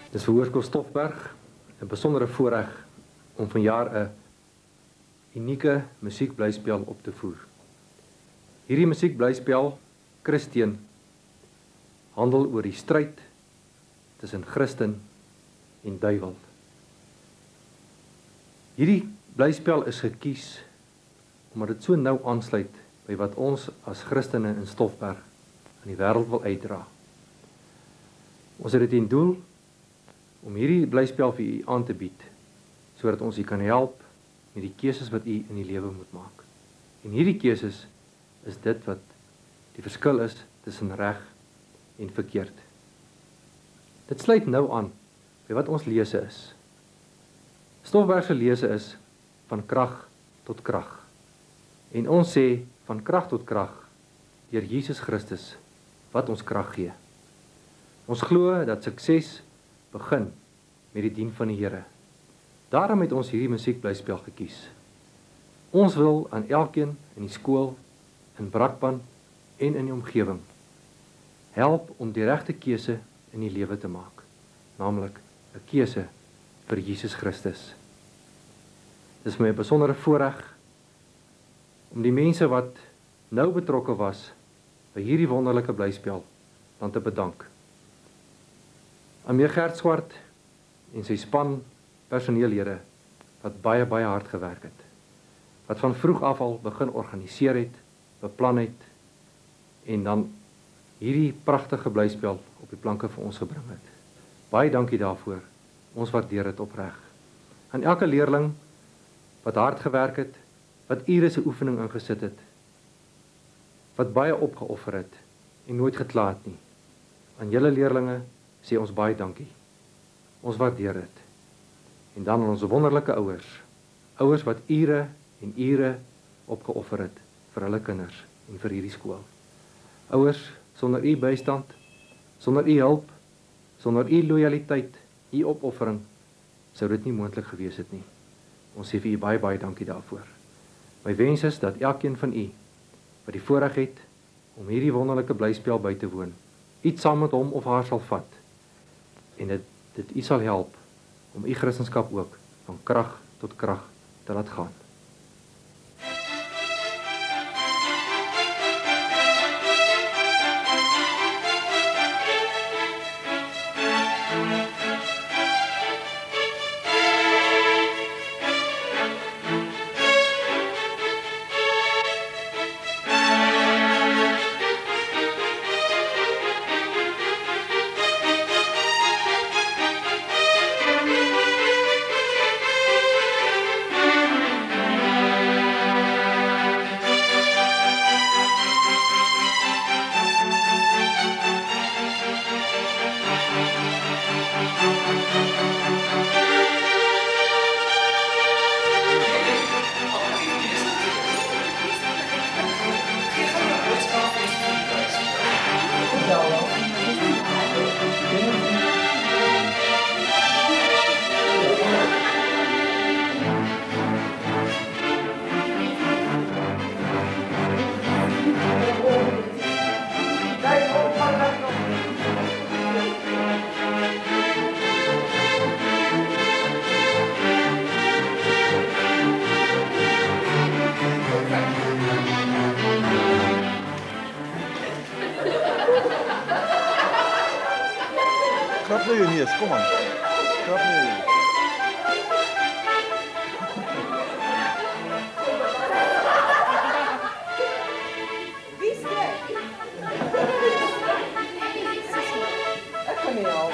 Dis vir Hoërskool Stoffberg 'n besondere voorreg om vanjaar 'n unieke musiekblyspel op te voer. Hierdie musiekblyspel, Christeen, handel oor die stryd tussen Christen en duiwel. Hierdie blyspel is gekies omdat dit so nou aansluit by wat ons as Christene in Stoffberg aan die wêreld wil uitdra. Ons het dit in doel om hierdie blyspel vir u aan te bied, sodat ons u kan help met die keuses wat u in die lewe moet maak. En hierdie keuses is dit wat die verskil is tussen reg en verkeerd. Dit sluit nou aan by wat ons lese is. Stoffberg se lese is van krag tot krag. En ons sê van krag tot krag deur Jesus Christus wat ons krag gee. Ons glo dat sukses begin met die dien van die Here. Daarom het ons hierdie musiekblyspel gekies. Ons wil aan elkeen in die skool, in Brakpan en in die omgewing help om die regte keuse in die lewe te maak, naamlik 'n keuse vir Jesus Christus. Dit is my 'n besondere voorreg om die mense wat nou betrokke was by hierdie wonderlike blyspel dan te bedank. Aan meneer Gert Swart en sy span personeellede wat baie hard gewerk het, wat van vroeg af al begin organiseer het, beplan het en dan hierdie pragtige blyspel op die planke vir ons gebring het. Baie dankie daarvoor. Ons waardeer dit opreg. Aan elke leerling wat hard gewerk het, wat ure se oefening ingesit het, wat baie opgeoffer het en nooit gekla het nie. Aan julle leerlinge sê ons baie dankie. Ons waardeer dit. En dan aan ons wonderlike ouers. Ouers wat ure en ure opgeoffer het vir hulle kinders en vir hierdie skool. Ouers, sonder u bystand, sonder u hulp, sonder u lojaliteit, u opoffering, sou dit nie moontlik gewees het nie. Ons sê vir u baie dankie daarvoor. My wens is dat elkeen van u wat die voorreg het om hierdie wonderlike blyspel by te woon, iets saam met hom of haar sal vat en dit u sal help om u Christendom ook van krag tot krag te laat gaan. Klap nou jou neus, kom aan. Klap nou jou neus. Wie is dit? Ek kan nie help.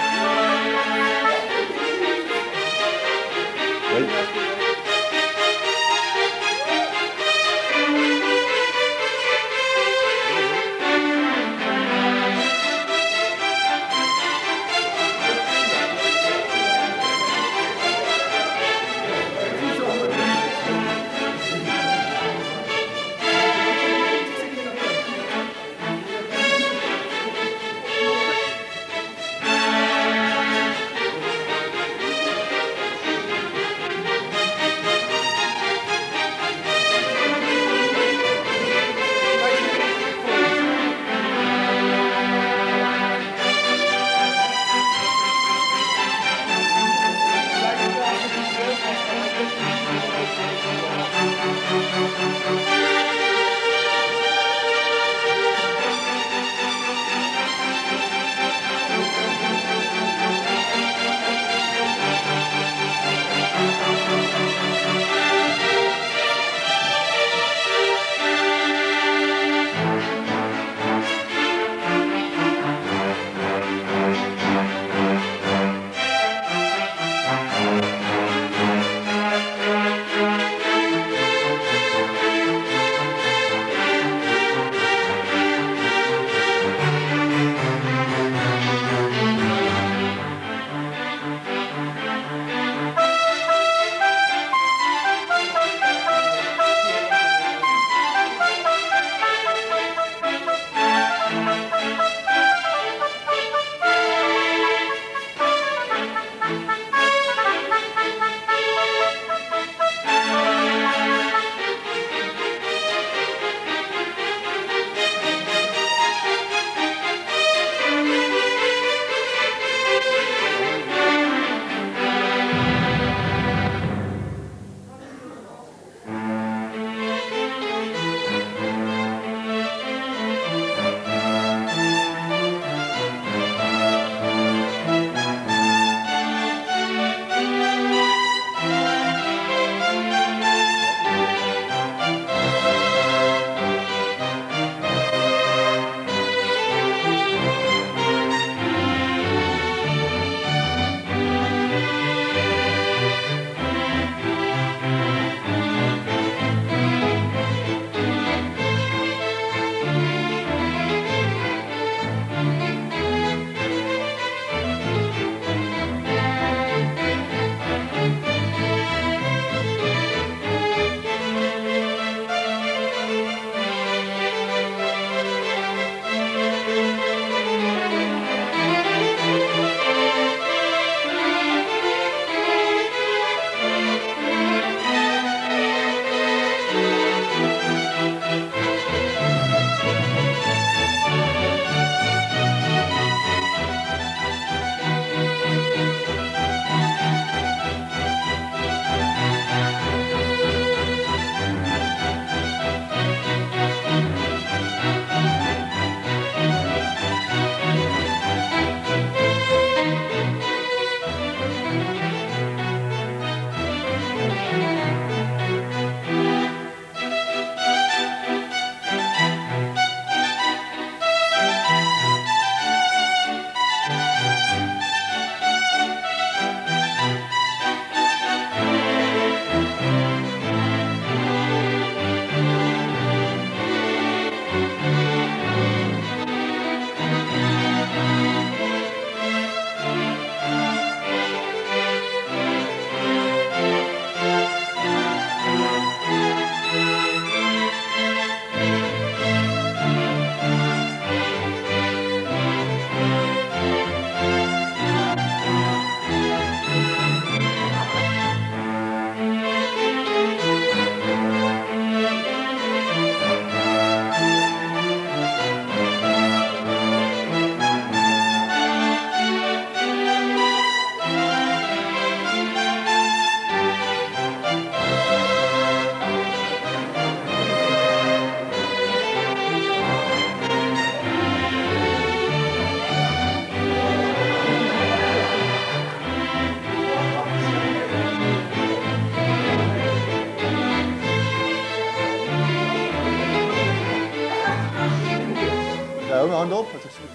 hand op. Wat is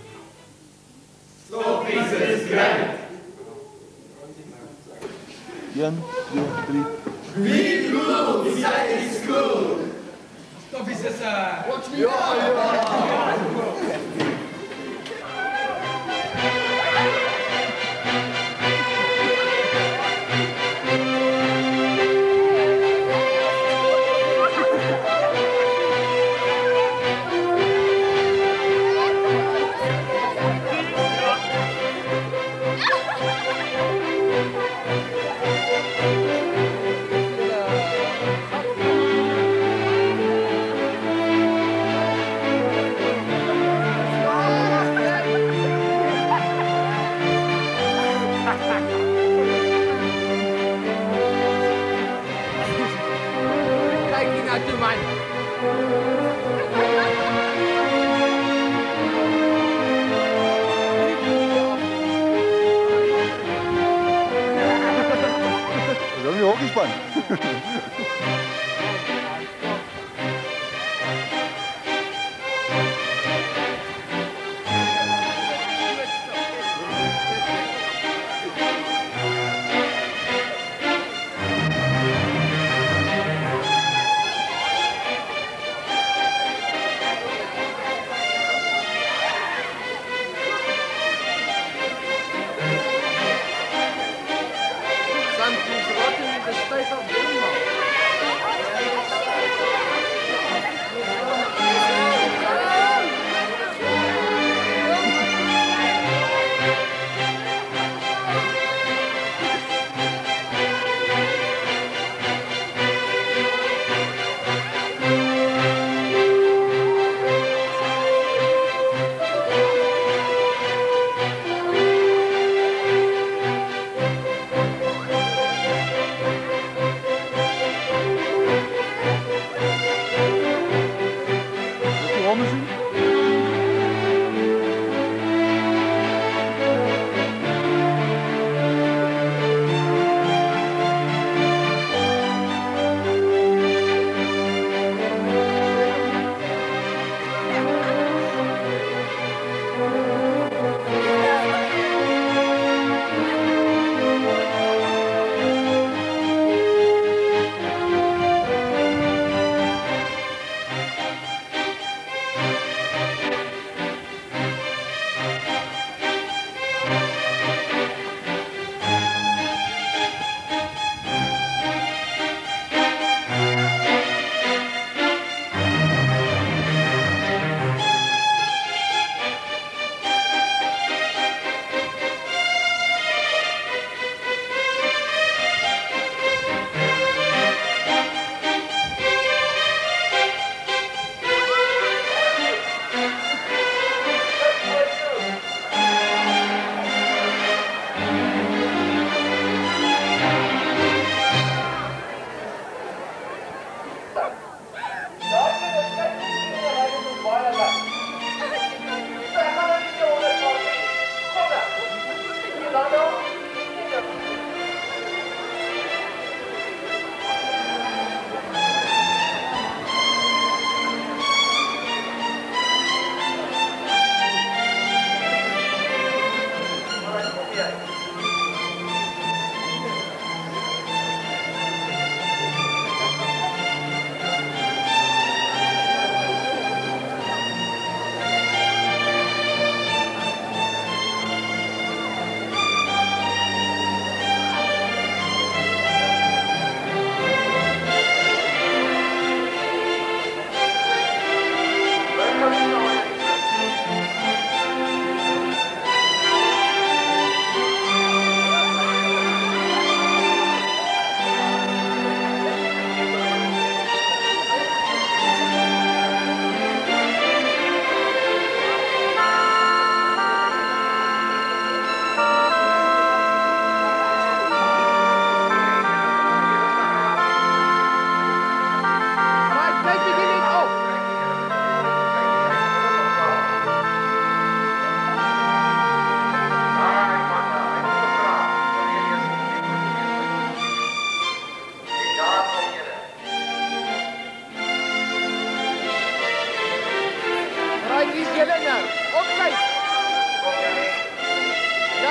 Stoffies is great. 1, 2, 3. Wie cool, die zijn is cool. Stoffies is watch me Kijk hier naartoe, man. Dat is een hockeyspan. Something's rotten in the space of Denmark.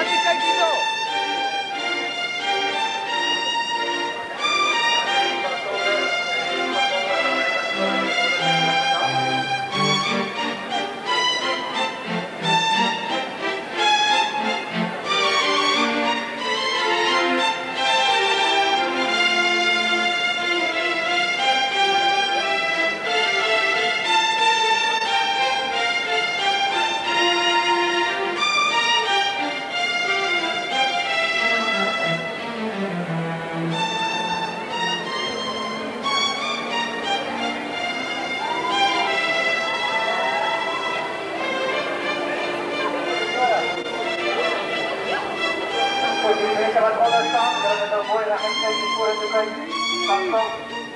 Annie, kyk hierso. Voor die mensen wat onder staan, dat het een mooi rechtstreeks voor het bekijken. Dank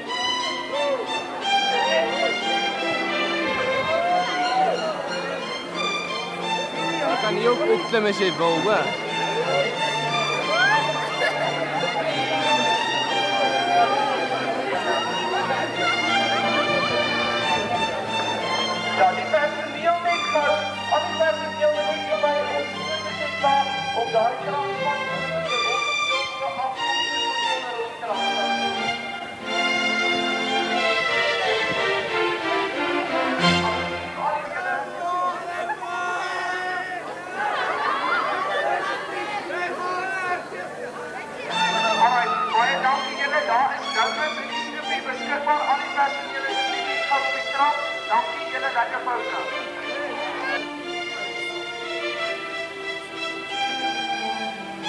Je kan hier ook opklimmen als je het wil, hoor. Ja, die personeel niet gaat. Al die personeel niet voorbij ons punten zichtbaar op de uitkant van de afkomst Alright, baie dankie julle. Daar is Douglas en die snoepie beskikbaar. Al die personeel is nie gou op die strand. Dankie julle, lekker pouse.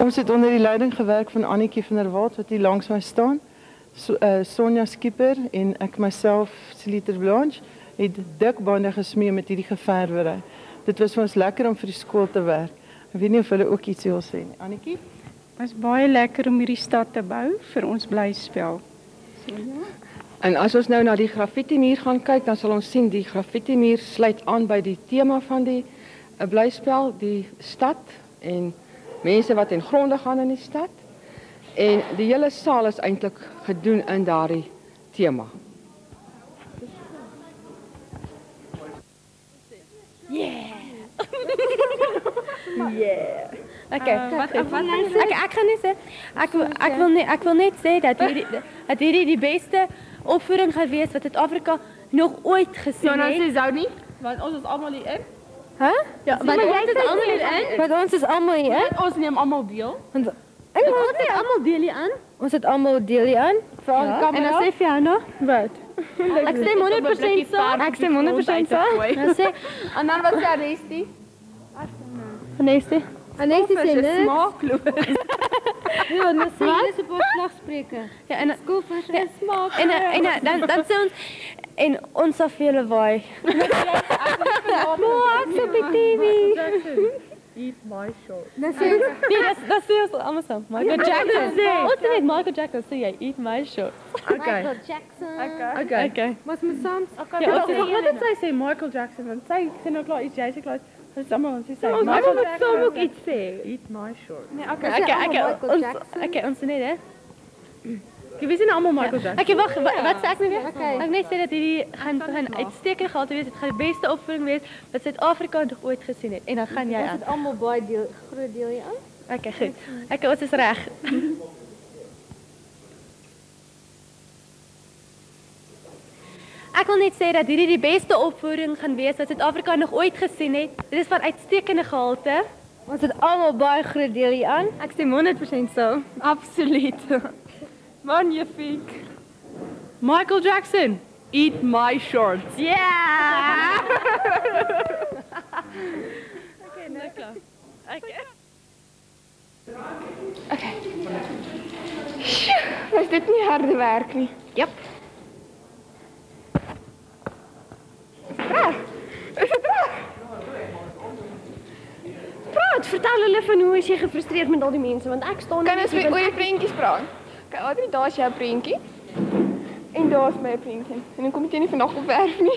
Ons het onder die leiding gewerk van Annetjie van der Walt wat hier langs my staan. Sonja Skipper en ek myself, Celita Blanche, het dik bande gesmee met hierdie geverwery. Dit was vir ons lekker om vir die skool te werk. Ek weet nie of hulle ook iets wil sê nie. Annetjie? Was baie lekker om hierdie stad te bou vir ons blyspel. En as ons nou na die graffiti-muur gaan kyk, dan sal ons sien die graffiti-muur sluit aan by die tema van die blyspel, die stad en mense wat in gronde gaan in die stad. En die hele saal is eintlik gedoen in daardie tema. Yeah. Yeah. Okay. Ek gaan net sê ek wil net sê dat hierdie die beste opvoering gaan wees wat Suid-Afrika nog ooit gesien het. Ja, nou sê Zou nie, want ons is almal hier in. Hæ? Ja, maar jy is almal hier in. Want ons is almal hier in. Ons neem almal deel. Ons het almal deel hier aan. Ons het almal deel hier aan. Veral die kamera. En dan sê Fiona, wat? Ek stem 100% saam. Ek stem 100% saam. Dan sê En dan wat sê Anestie? Anestie. Anestie sê niks. Smaakloos. Ja, dan sê jy se paar slagspreuke. Ja, en skool vir sy smaak. En dan sê ons en ons sal vir julle waai. Maar ek op die TV. Eat my short. Dan sê ons, nee, dat sê ons almal saam. Michael Jackson. Ons sê net Michael Jackson, sê jy eat my short. Okay. Jackson. Okay. Mas moet saam. Ja, wat het sy sê Michael Jackson, want sy sê nou klaar iets, jy sê klaar. Dis almal ons sê Michael Jackson moet iets sê. Eat my short. Nee, okay, ons net hè. Jy weet nie almal Michael Jackson. Okay, wag, wat sê ek nou weer? Ek net sê dat hierdie gaan uitstekend gehalte wees. Dit gaan die beste opvoering wees wat Suid-Afrika nog ooit gesien het. En dan gaan jy aan. Ons het almal baie groot deel hier aan. Okay, goed. Okay, ons is reg. Ek wil net sê dat hierdie die beste opvoering gaan wees wat Suid-Afrika nog ooit gesien het. Dit is van uitstekende gehalte. Ons het almal baie groot deel hier aan. Ek stem 100% so. Absoluut. Magnifiek. Michael Jackson, eat my shorts. Yeah! Okay, nou klaar. Okay. Okay. Was dit nie harde werk nie? Yep. Praat, vertel hulle van hoe is jy gefrustreerd met al die mense, want ek staan Kan ons oor die prentjies praat? Kyk, Adrie, daar is jou prentjie. En daar is my prentjie. En dan kom jy nie vandag op werk nie.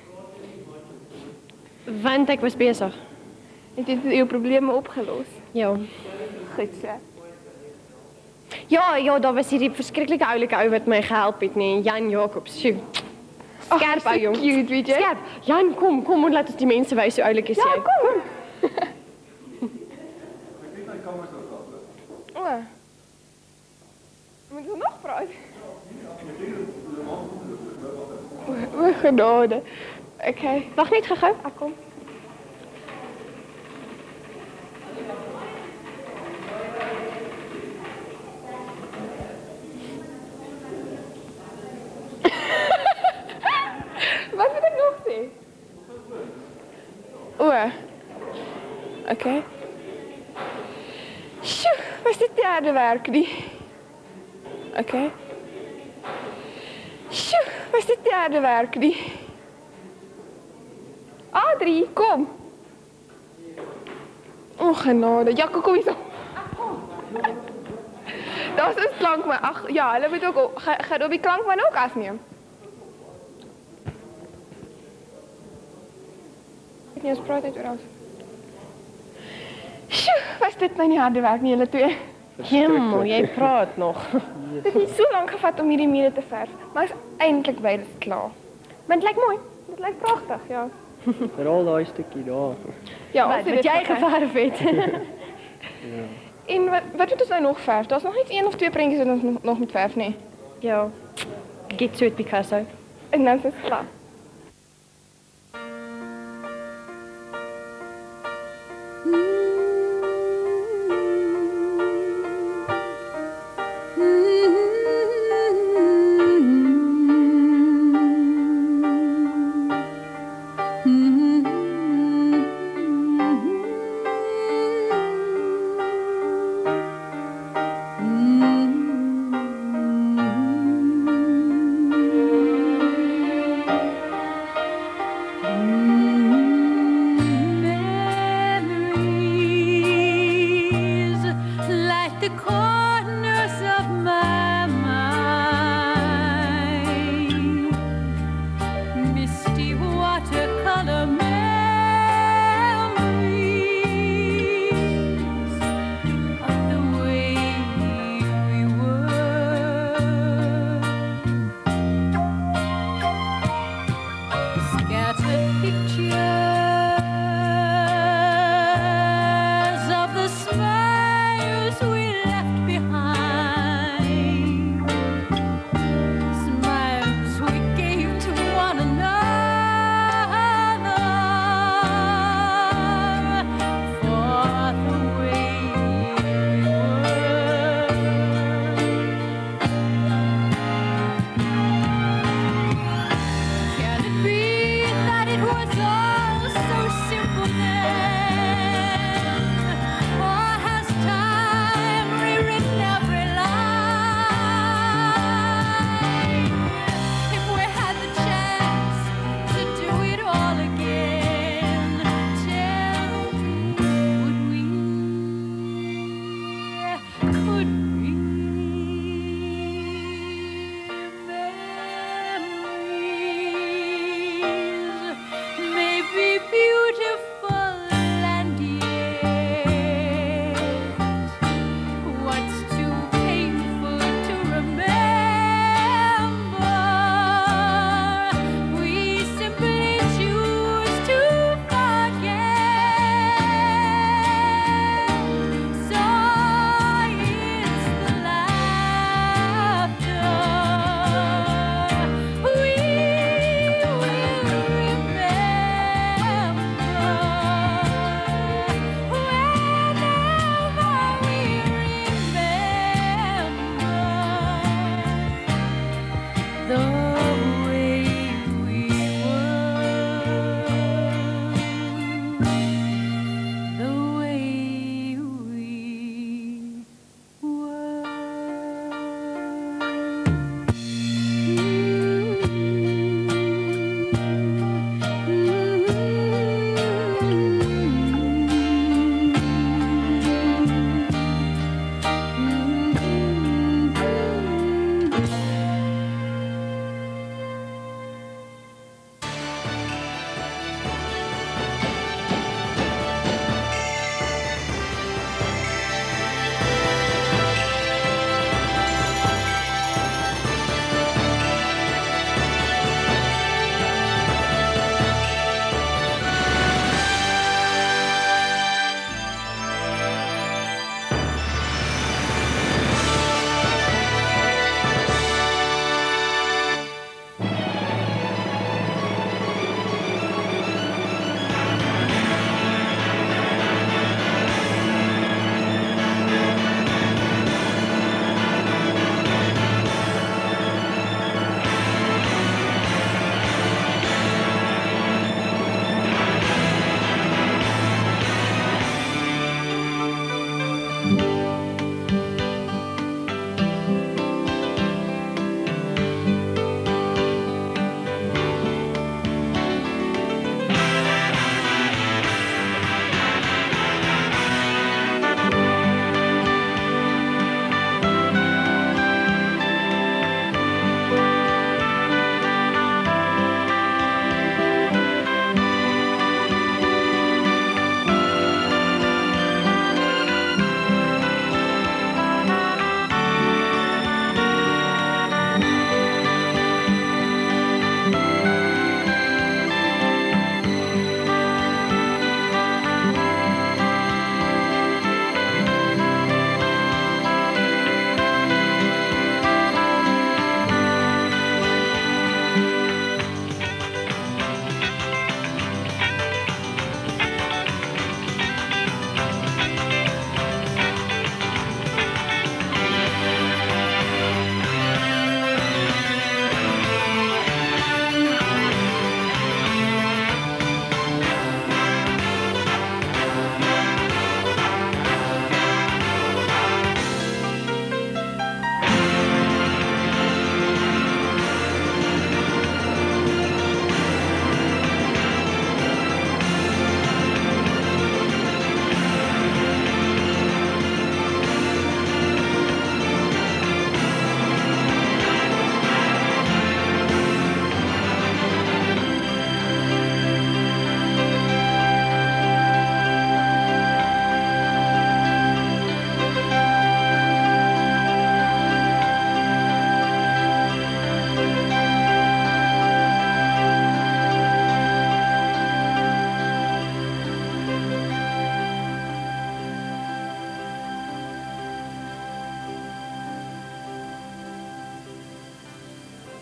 Want ek was besig. Het jy jou probleme opgelos? Ja. Goed so. Ja, daar was hierdie verskriklike oulike ou wat my gehelp het, nee, Jan Jacobs. Sjoe. Skerp ou jong. Cute, weet jy? Skerp. Jan, kom en laat ons die mense wys hoe oulik is jy. Ja, kom. O. Moet ons nog praat? O, genade. Okay. Wag net gou-gou. Ek kom. Wat moet ek nog sê? O. Okay. Sjoe, was dit die harde werk nie? Okay. Sjoe, was dit die harde werk nie? Adrie, kom. O, genade. Ja, kom hier so. Dat is klankman. Ag, ja, hulle moet ook gaan op die klankman ook afneem. Ek nie ons praat uit oor ons. Sjoe, was dit nou nie harde werk nie, julle twee? Hemel, jy praat nog. Dit het nie so lank gevat om hierdie mure te verf, maar is eintlik baie klaar. Maar dit lyk mooi. Dit lyk pragtig, ja. Veral daai stukkie daar. Ja, wat jy geverf het. Ja. En wat moet ons nou nog verf? Daar's nog net 1 of 2 prentjies wat ons nog moet verf, nee. Ja. Get to it, Picasso. En dan is dit klaar.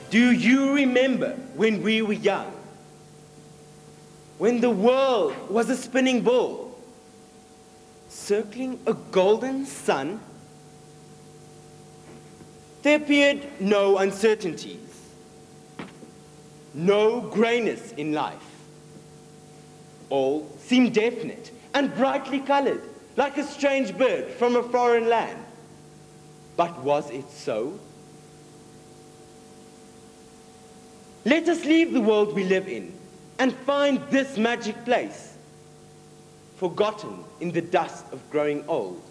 Do you remember when we were young? When the world was a spinning ball, circling a golden sun? There appeared no uncertainties, no grayness in life. All seemed definite and brightly colored, like a strange bird from a foreign land. But was it so? Let us leave the world we live in and find this magic place, forgotten in the dust of growing old.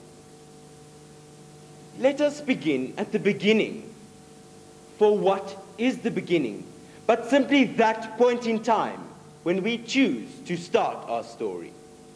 Let us begin at the beginning. For what is the beginning but simply that point in time when we choose to start our story?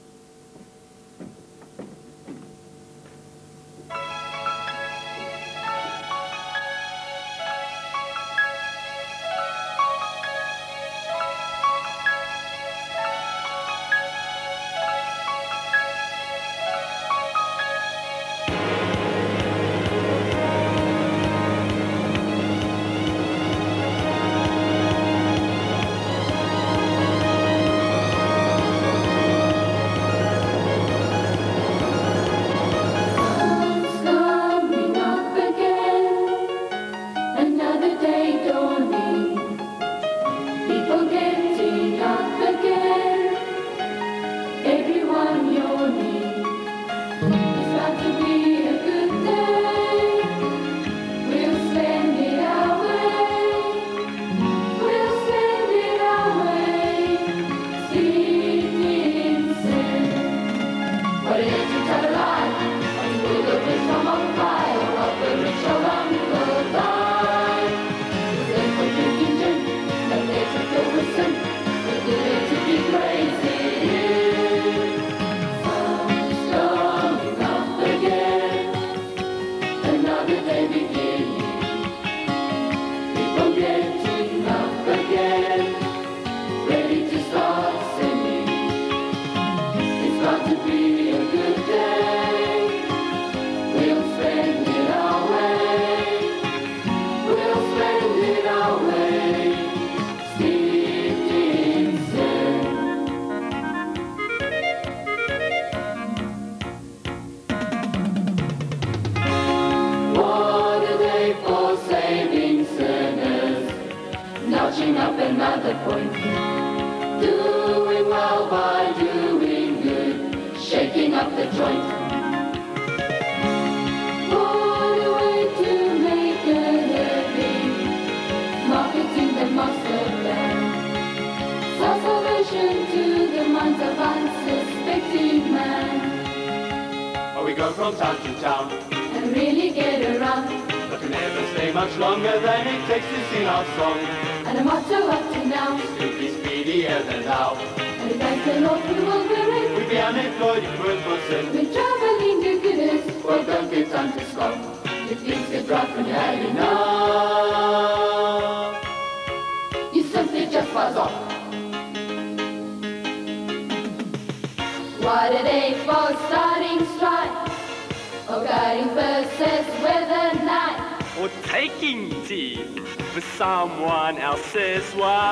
Someone else's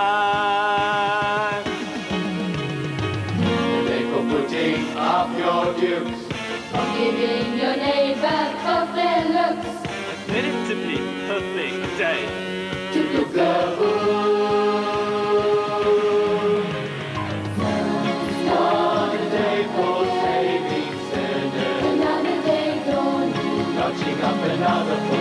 wife. They for putting up your dukes, for giving your neighbor both their looks, admit it to be perfect day to cook the food. Another day for saving sinners, another day dawning, notching up another point.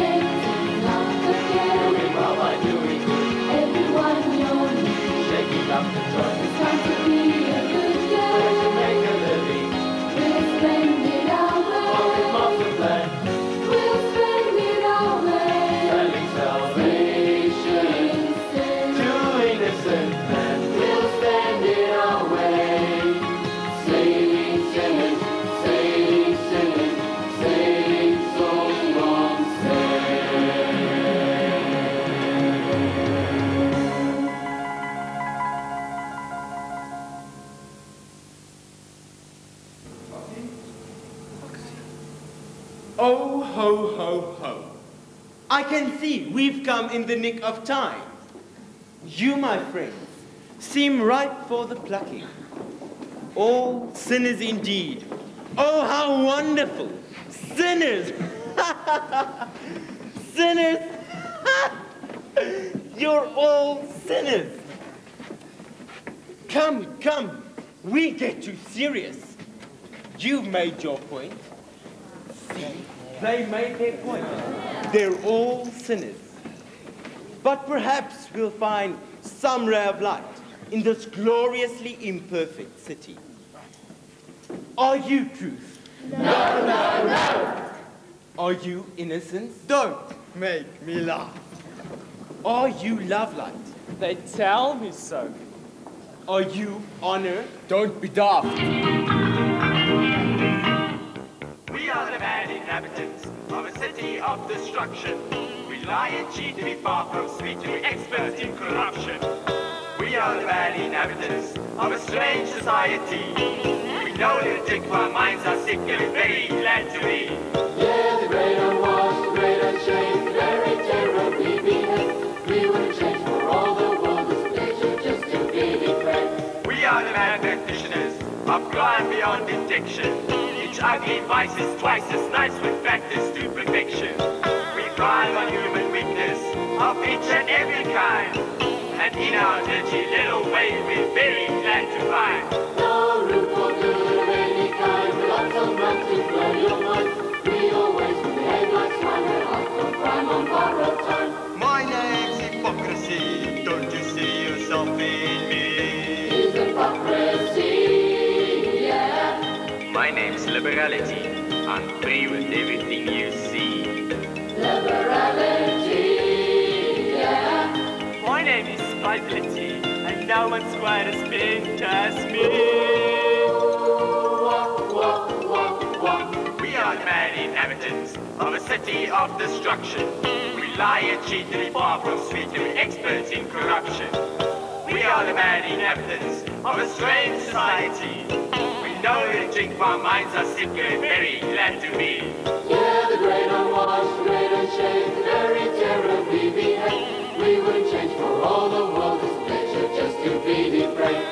Shaking up the joint. It's time to be a good day. Trying to make a living. We'll spend it our way. On the master plan. We'll spend it our way. Selling salvation to innocent men. We'll spend it our way. Saving sinners, saving sinners, saving souls from sin. Oh, ho, ho, ho. I can see we've come in the nick of time. You, my friends, seem ripe for the plucking. All sinners indeed. Oh, how wonderful! Sinners! Sinners! You're all sinners. Come, come, we get too serious. You've made your point. See, they made their point. They're all sinners. But perhaps we'll find some ray of light in this gloriously imperfect city. Are you truth? No, no, no. Are you innocence? Don't make me laugh. Are you love light? They tell me so. Are you honor? Don't be daft. We are the bad inhabitants of a city of destruction. We lie and cheat to be far from sweet, and we're experts in corruption. We are the bad inhabitants of a strange society. We know little trick, our minds are sick, and we're very glad to be. Yeah, the great unwashed, the great unchanged, the very terror we beheld. We wouldn't change for all the world, this pleasure just to be different. We are the mad practitioners of crime beyond detection. Each ugly vice is twice as nice when practiced to perfection. We thrive on human weakness of each and every kind. And in our dirty little way, we're very glad to find. No room for good of any kind, lots of runs to blow your mind. We always behave like swine, we're hot from crime on borrowed time. My name's hypocrisy, don't you see yourself in me? Is hypocrisy, yeah. My name's liberality, I'm free with everything you see. Liberality, yeah. My name is spitefulity, and no one's quite as big as me. We are the mad inhabitants of a city of destruction. We lie and cheat to be far from sweet, and we're experts in corruption. We are the mad inhabitants of a strange society. We know and drink, our minds are sick, and we're very glad to be. Yeah, the great unwashed, the great unchanged, the very terror we beheld. We wouldn't change for all the world, this pleasure just to be different.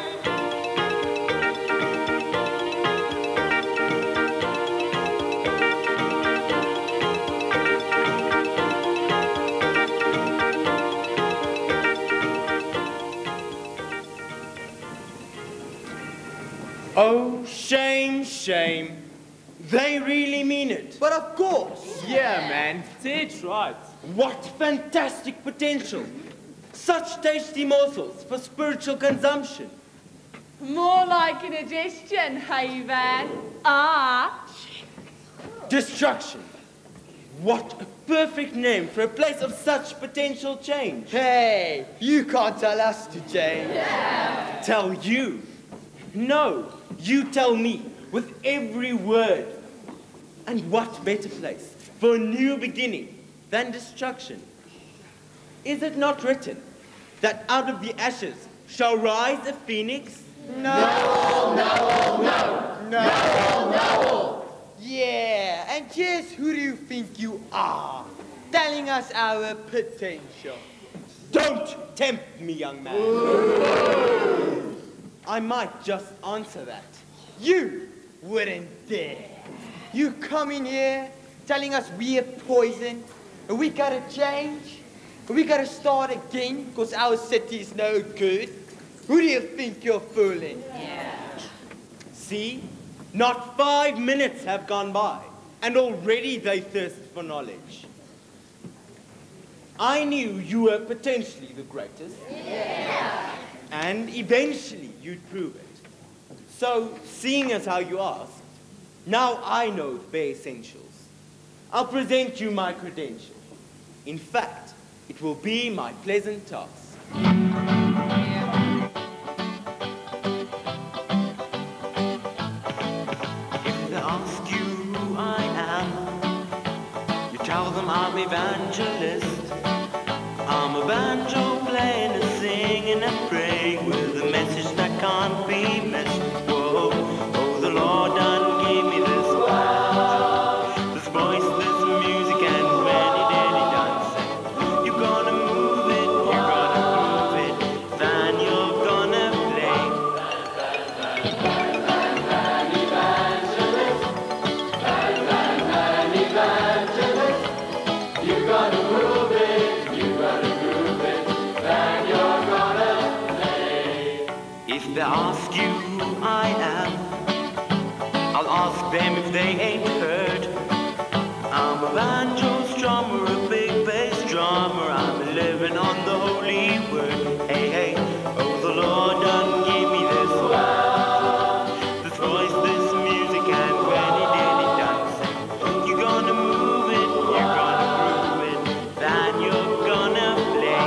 Oh, shame, shame. They really mean it. But of course. Yeah, man. Dead right. What fantastic potential. Such tasty morsels for spiritual consumption. More like indigestion, hey Van. Ah. Destruction. What a perfect name for a place of such potential change. Hey, you can't tell us to change. Yeah. Tell you? No, you tell me with every word. And what better place for a new beginning than destruction? Is it not written that out of the ashes shall rise a phoenix? No, no, no, no, no. Yeah, and just who do you think you are? Telling us our potential. Don't tempt me, young man. I might just answer that. You wouldn't dare. You come in here telling us we're poison, and we gotta change, and we gotta start again because our city is no good. Who do you think you're fooling? Yeah. See, not 5 minutes have gone by, and already they thirst for knowledge. I knew you were potentially the greatest. Yeah. And eventually you'd prove it. So, seeing as how you asked, now I know the bare essentials. I'll present you my credentials. In fact, it will be my pleasant task. If they ask you who I am, you tell them I'm evangelist. I'm a banjo playing and singing and praying with a message that can't be missed. Whoa, oh, the Lord done gave me this banjo, this voice, this music, and when he did, he done If they ask you who I am, I'll ask them if they ain't heard. I'm a banjo strummer, a big bass drummer. I'm living on the holy word. Hey, hey, oh, the Lord done gave me this word, this voice, this music, and when he did it done say, you're gonna move it, you're gonna groove it, then you're gonna play.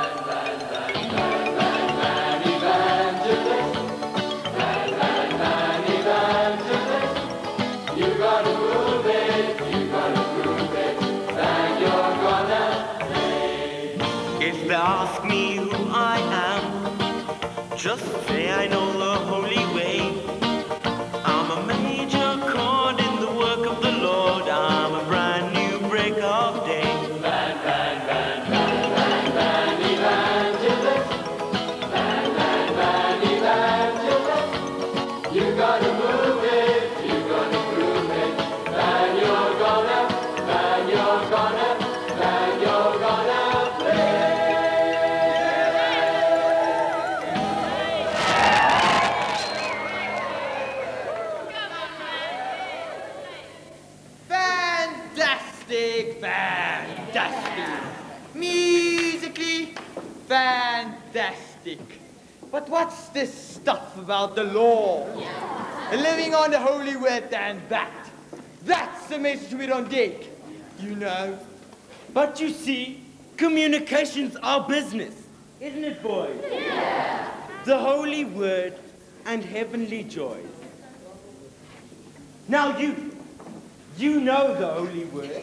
You gotta move it, you gotta prove it, then you're gonna play. If they ask me who I am, just say I know the holy way. I'm a major chord in the work of the Lord. I'm a brand new break of day. Van, van, van, van, van, van, evangelist. Van, van, van, evangelist. You gotta move it, you gotta prove it, then you're gonna play. Fantastic, fantastic. Musically fantastic. But what's this stuff about the law? Living on the holy word and that. That's the message we don't dig, you know. But you see, communications are business, isn't it, boys? Yeah. The holy word and heavenly joys. Now you know the holy word.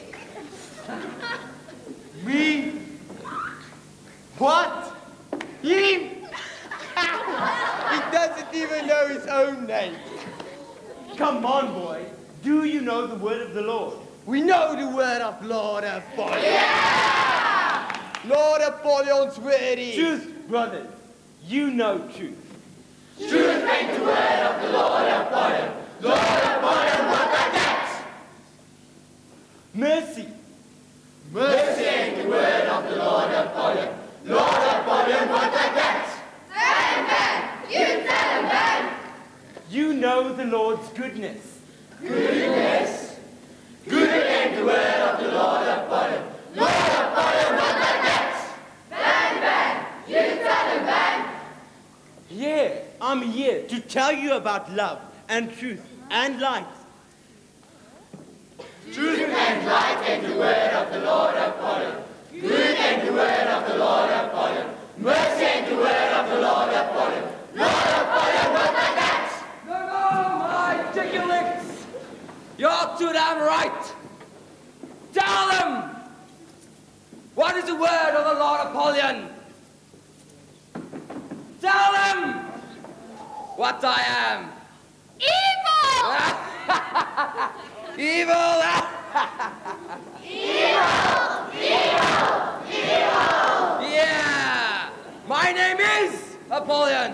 Me? What? Him? He doesn't even know his own name. Come on, boy. Do you know the word of the Lord? We know the word of Lord Apollyon. Yeah! Lord Apollyon's word is... Truth, brothers. You know truth. Truth ain't the word of the Lord Apollyon. Lord Apollyon, what like that? Mercy. Mercy ain't the word of the Lord Apollyon. Lord Apollyon, what like that? Tell him, Ben. You tell him, Ben. You know the Lord's goodness. Goodness. Good ain't the word of the Lord Apollyon. Lord Apollyon, what like that? Ben. You tell him, Ben. Yeah, I'm here to tell you about love and truth and light. Truth and light ain't the word of the Lord Apollyon. Good ain't the word of the Lord Apollyon. Mercy ain't the word of the Lord Apollyon. Lord Apollyon, what like that? No, my ticklics! You're too damn right! Tell them! What is the word of the Lord Apollyon? Tell them what I am. Evil! Evil! Evil! Yeah! My name is Apollyon.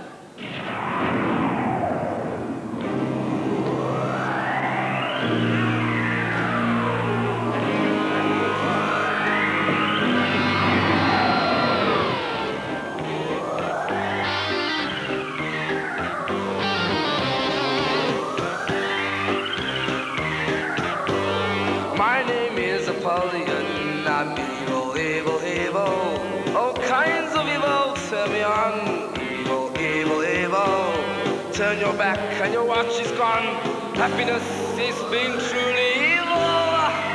My name is Apollyon. I'm evil, evil, evil. All kinds of evil, turn me on. Evil, evil, evil. Turn your back and your watch is gone. Happiness is being truly evil.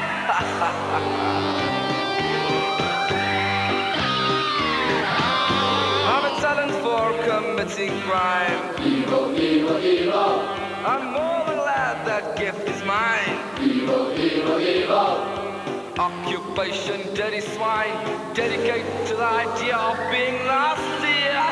I'm a talent for committing crime. Evil, evil, evil. I'm more than glad that gift is mine. Evil, evil, evil. Occupation, dirty swine. Dedicate to the idea of being nasty.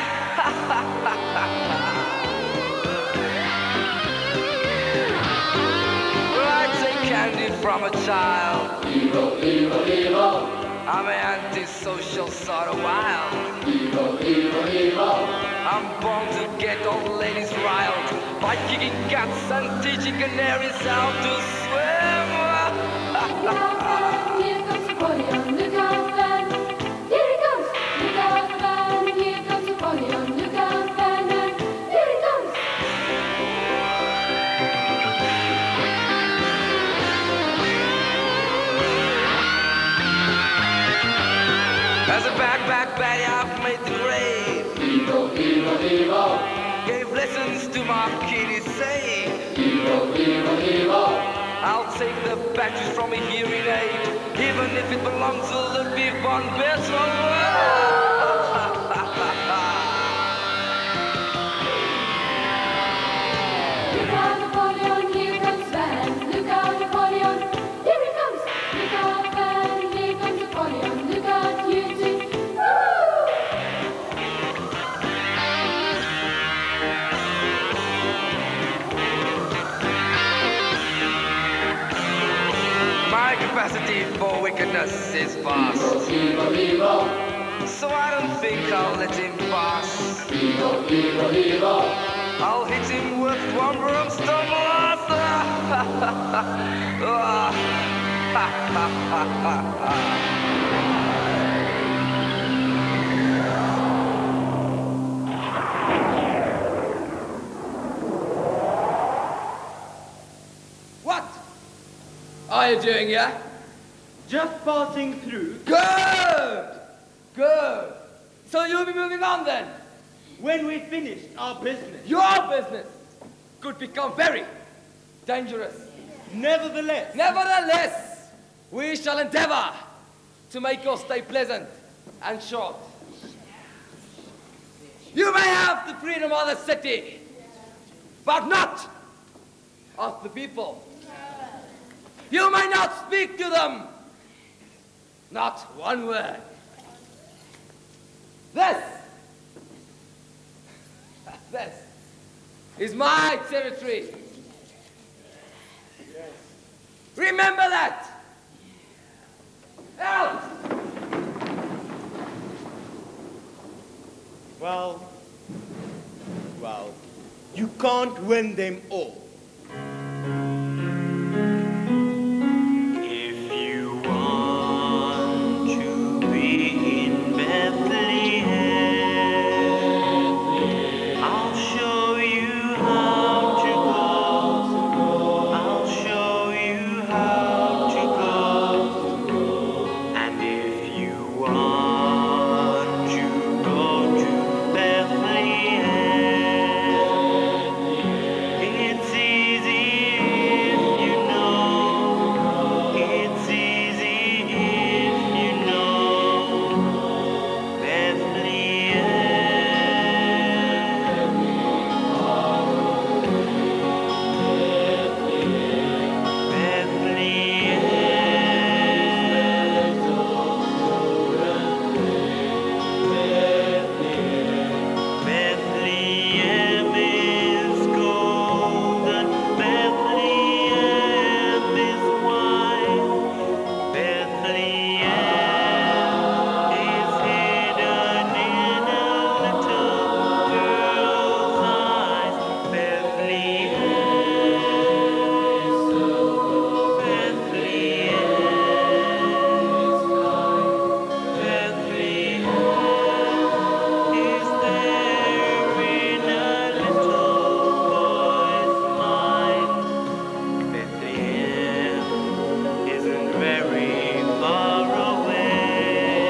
I take candy from a child. Evil, evil, evil. I'm an antisocial sort of wild. Evil, evil, evil. I'm born to get old ladies riled by kicking cats and teaching canaries how to swim. Here comes Apollyon, look out, man. Here he comes, look out, man. Here comes Apollyon, look out, man. Here he comes. baddie I've made the grave. Hero, hero, hero. Gave lessons to my kiddies, say. Hero, hero, hero. I'll take the batteries from a hearing aid, even if it belongs to the big one best of Look out, Napoleon, here comes Van. Look out, Napoleon, here he comes. Look out, Van, here comes Napoleon. Look out, you two. My capacity for wickedness is vast. Hero, hero. So I don't think I'll let him pass. Hero, hero, hero. I'll hit him with one brimstone blast. What are you doing here? Just passing through. Good! Good. So you'll be moving on then? When we finished our business. Your business could become very dangerous. Nevertheless, we shall endeavor to make your stay pleasant and short. You may have the freedom of the city, but not of the people. You may not speak to them, not one word. This is my territory. Remember that. Out! Well, you can't win them all. If you want to be in Bethlehem, I'll show you how to go. I'll show you how to go. And if you want to go to Bethlehem, it's easy if you know. It's easy if you know Bethlehem is golden, Bethlehem is white, Bethlehem is hidden in a little girl's eyes. Is there in a little boy's mind? Bethlehem isn't very far away.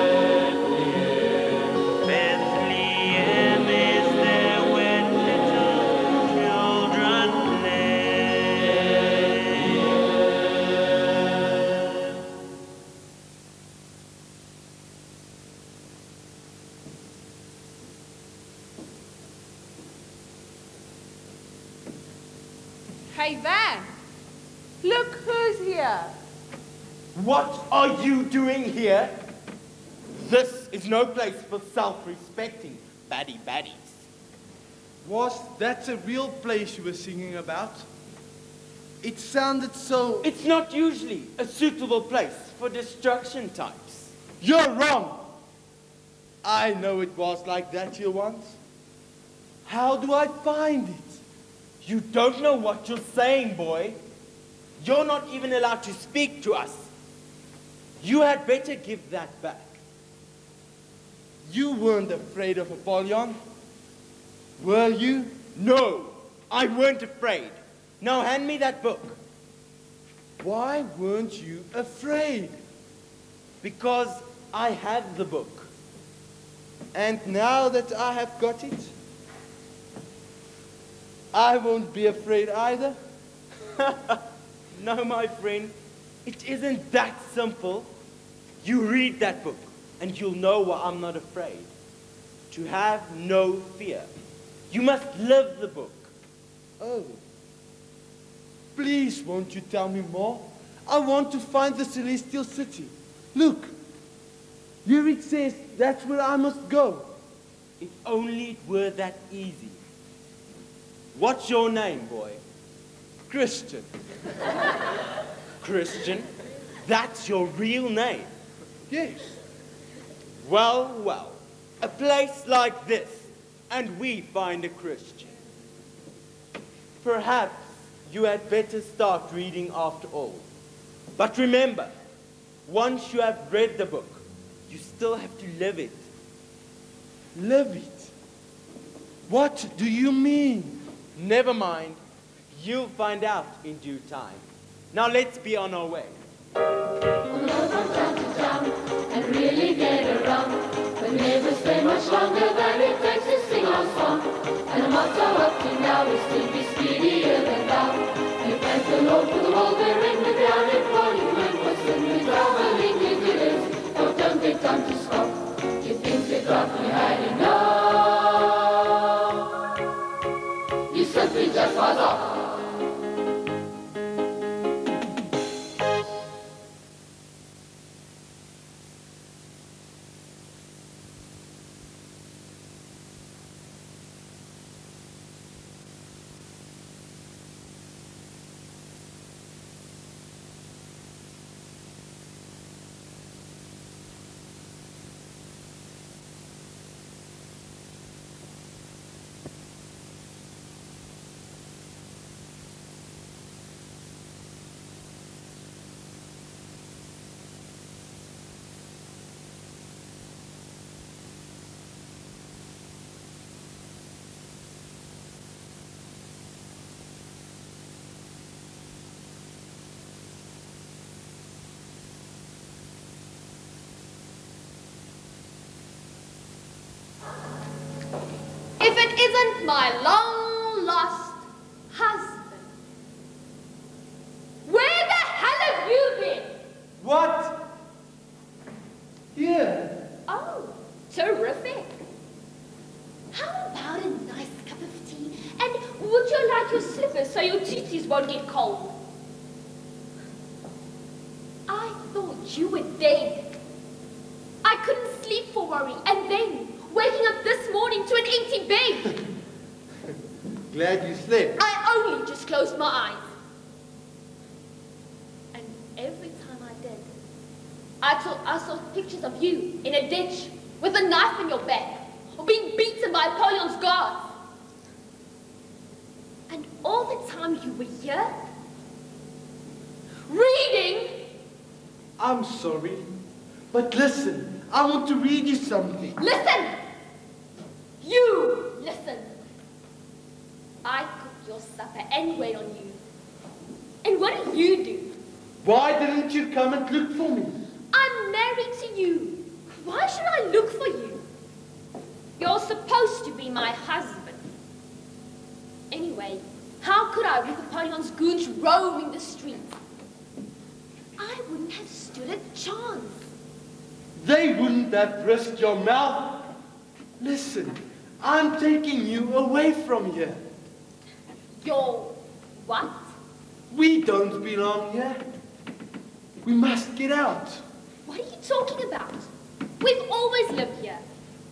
Bethlehem is there when little children play. Hey, Van. Look who's here. What are you doing here? This is no place for self-respecting baddies. Was that a real place you were singing about? It sounded so... It's not usually a suitable place for destruction types. You're wrong! I know it was like that here once. How do I find it? You don't know what you're saying, boy. You're not even allowed to speak to us. You had better give that back. You weren't afraid of Apollyon, were you? No, I weren't afraid. Now hand me that book. Why weren't you afraid? Because I had the book. And now that I have got it, I won't be afraid either. No, my friend, it isn't that simple. You read that book, and you'll know why I'm not afraid. To have no fear. You must live the book. Oh. Please, won't you tell me more? I want to find the Celestial City. Look. Here it says that's where I must go. If only it were that easy. What's your name, boy? Christian. Christian? That's your real name? Yes. Well, well. A place like this, and we find a Christian. Perhaps you had better start reading after all. But remember, once you have read the book, you still have to live it. Live it? What do you mean? Never mind. You'll find out in due time. Now let's be on our way. On the road from town to town and really get around. But never stay much longer than it takes to sing our song. And the motto up to now is to be speedier than thou. We thank the Lord for the world we're in, the ground employment was sin. We traveling in this, but don't take time to stop. You think we thought we had enough. You simply just was off. If it isn't my long-lost husband, where the hell have you been? What? Here. Oh, terrific. How about a nice cup of tea? And would you like your slippers so your tootsies won't get cold? I thought you were dead. I couldn't sleep for worry, and then waking up this morning to an empty bed. Glad you slept. I only just closed my eyes. And every time I did, I saw pictures of you in a ditch with a knife in your back or being beaten by Napoleon's guards. And all the time you were here, reading. I'm sorry, but listen, I want to read you something. Listen! You listen. I cooked your supper and wait on you. And what do you do? Why didn't you come and look for me? I'm married to you. Why should I look for you? You're supposed to be my husband. Anyway, how could I with Napoleon's goons roaming the streets? I wouldn't have stood a chance. They wouldn't have risked your mouth. Listen, I'm taking you away from here. Your what? We don't belong here. We must get out. What are you talking about? We've always lived here.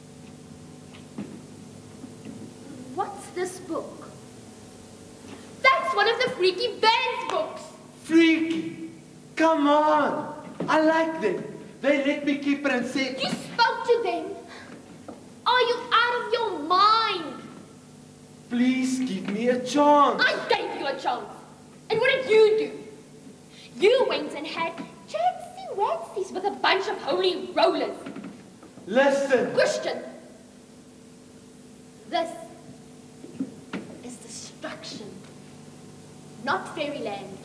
What's this book? That's one of the Freaky Band's books. Freaky? Come on. I like them. They let me keep it and say... You spoke to them? Are you out of your mind? Please give me a chance. I gave you a chance. And what did you do? You went and had chancy-wancies with a bunch of holy rollers. Listen. Christian, this is destruction, not fairyland.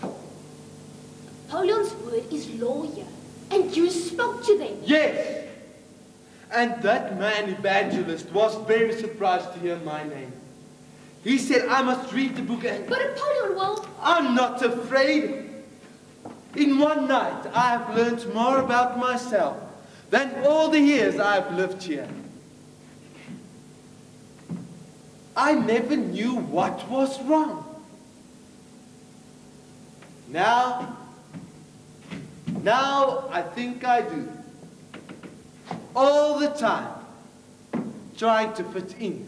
Napoleon's word is law here, and you spoke to them. Yes. And that man evangelist was very surprised to hear my name. He said I must read the book and... But Napoleon will... I'm not afraid. In one night, I have learned more about myself than all the years I've lived here. I never knew what was wrong. Now I think I do. All the time, trying to fit in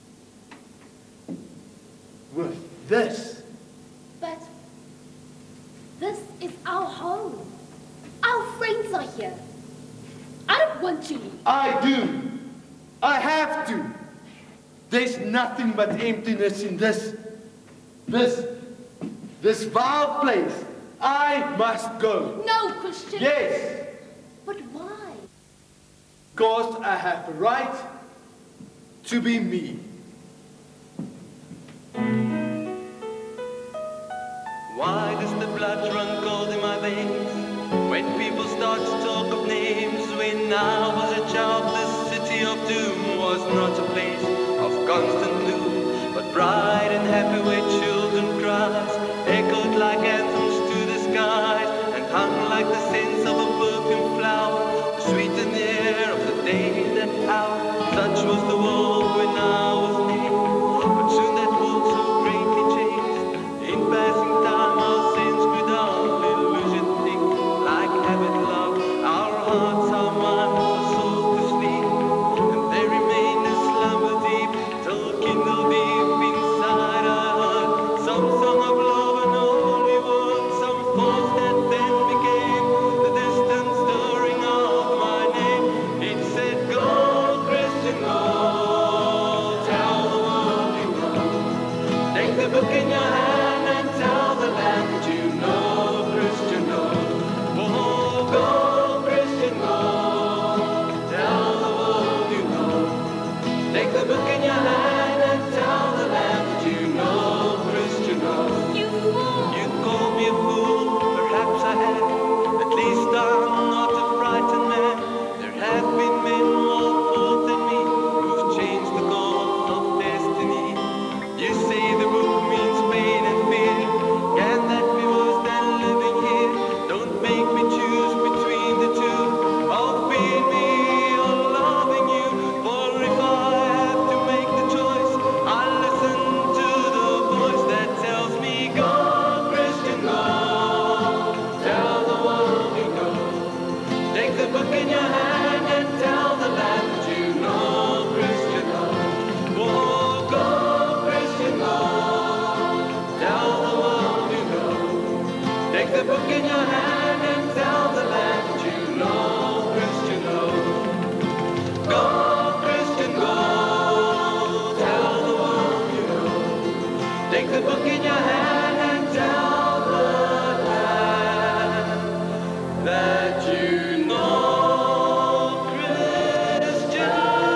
with this. But this is our home. Our friends are here. I don't want to leave. I do. I have to. There's nothing but emptiness in this vile place. I must go. No, Christian. Yes. But why? Because I have the right to be me. Why does the blood run cold in my veins when people start to talk of names? When I was a child, this city of doom was not a place of constant gloom, but bright and happy where children cries echoed like anthems to the skies and hung like the scents of a perfumed flower, the sweet and air of the day and that hour. Such was the world when I was named, but soon that world so greatly changed. In passing time, our sins grew down, illusion thick, like habit, love. Our hearts, our minds, our souls to sleep, and they remain in slumber deep, till kindled deep inside our heart some song of love and holy word, some force that then became the distant stirring of my name. It said, "Go, Christian, go, tell the world you know. Take the book in your hand and tell the land that you know, Christian, go. Oh, go, Christian, go, tell the world you know. Take the book in your hand and tell the land that you know, Christian, go." You call me a fool, perhaps I have. At least I'm not a frightened man. There have been men more bold than me who've changed the course of destiny. You say the book means pain and fear. Can that be worse than living here? Don't make me choose between the two, of being me or loving you. For if I have to make the choice, I'll listen to the voice that tells me, "Go, Christian, go, tell the world you know. Take the book in your hand and tell the land that you know, Christian, go. Oh, go, Christian, go, tell the world you know. Take the book in your hand and tell the land that you know, Christian, go. Go, Christian, go, tell the world you know. Take the book in your hand and tell the land that you know, Christian,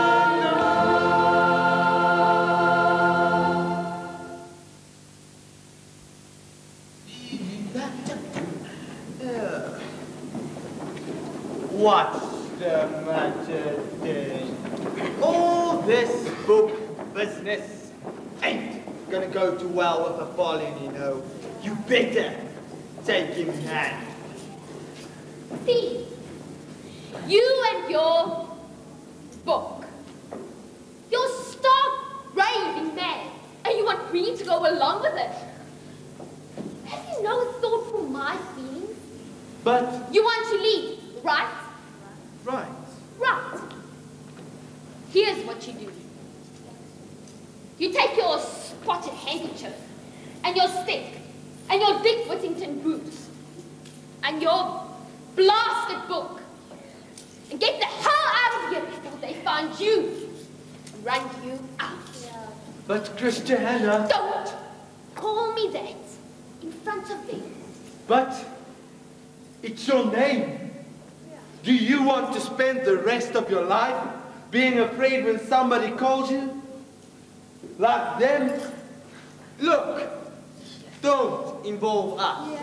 What's the matter then? All this book business ain't gonna go too well with Napoleon, you know. You better take him in hand. See, you and your book. You're stark, raving mad, and you want me to go along with it. Have you no thought for my feelings? But... You want to leave, right? Right. Right. Here's what you do. You take your spotted handkerchief, and your stick, and your Dick Whittington boots, and your blasted book, and get the hell out of here before they find you and run you out. But Christiana... Don't call me that in front of them. But it's your name. Do you want to spend the rest of your life being afraid when somebody calls you? Like them? Look, don't involve us.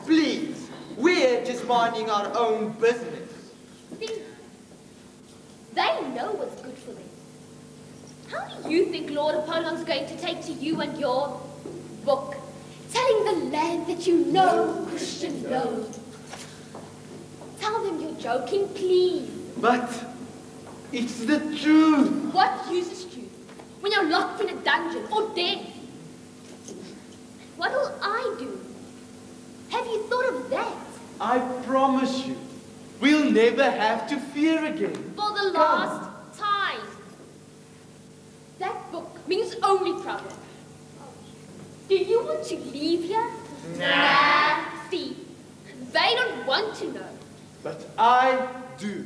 Please, we're just minding our own business. See, They know what's good for them. How do you think Lord Apollon's going to take to you and your book, telling the land that you know, Christian, know? Tell them you're joking, please. But it's the truth. What use is truth when you're locked in a dungeon or dead? What will I do? Have you thought of that? I promise you, we'll never have to fear again. For the last time. That book means only trouble. Do you want to leave here? Nah. See, they don't want to know. But I do.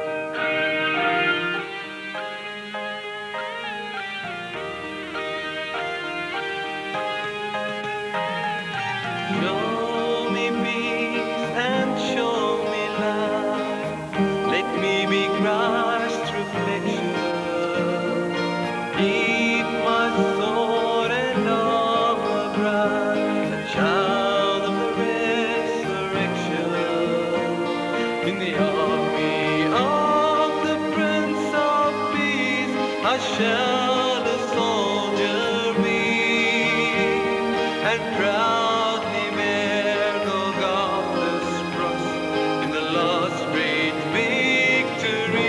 Show me peace and show me love. Let me be Christ's reflection. Keep my sword and armor bright, a child of the resurrection. In the army of the Prince of Peace, I shall a soldier be, and proudly bear Golgotha's cross in the last great victory.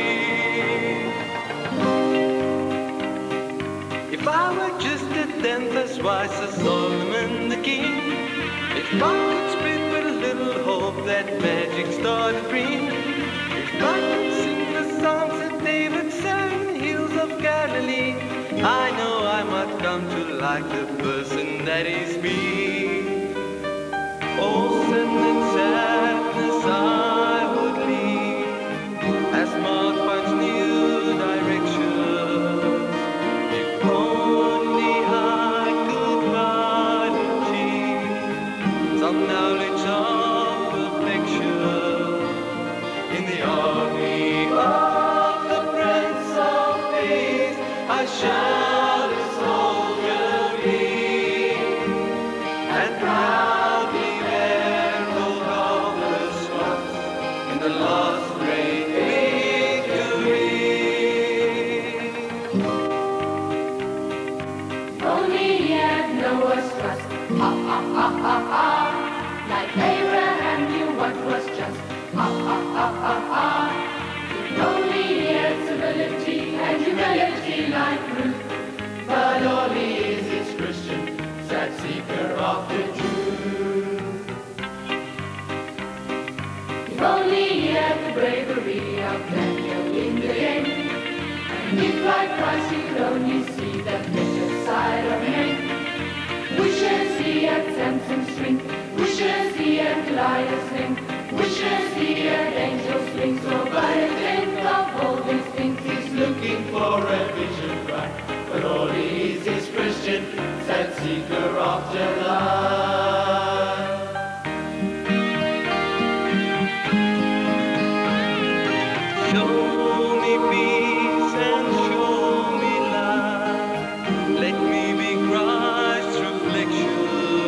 If I were just a tenth as wise as Solomon the king, if I could spread but a little hope that magic started bring, if I could sing the songs that David sang in the hills of Galilee, I know I might come to like the person that is me. Oh, sin and sadness I would leave as Mark finds new direction. If only I could find achieve some knowledge of perfection in the army of the Prince of Peace, I shall a soldier be, and proudly bear Golgotha's cross in the last great victory. Only yet Noah's trust, ha ha ha ha ha. Like Abraham knew what was just, ha ha ha ha ha. If only yet civility and humility like Ruth, but all he is Christian, sad seeker of the truth. If only yet the bravery of Daniel in the end, and if like Christ he could only see the vicious side of men. Wishes he had Samson's strength, wishes he had Goliath's length, wishes he had angels' wings, so by a tenth of all these things he's looking for a vision bright, but all he is Christian, sad seeker of delight. Show me peace and show me light. Let me be Christ's reflection.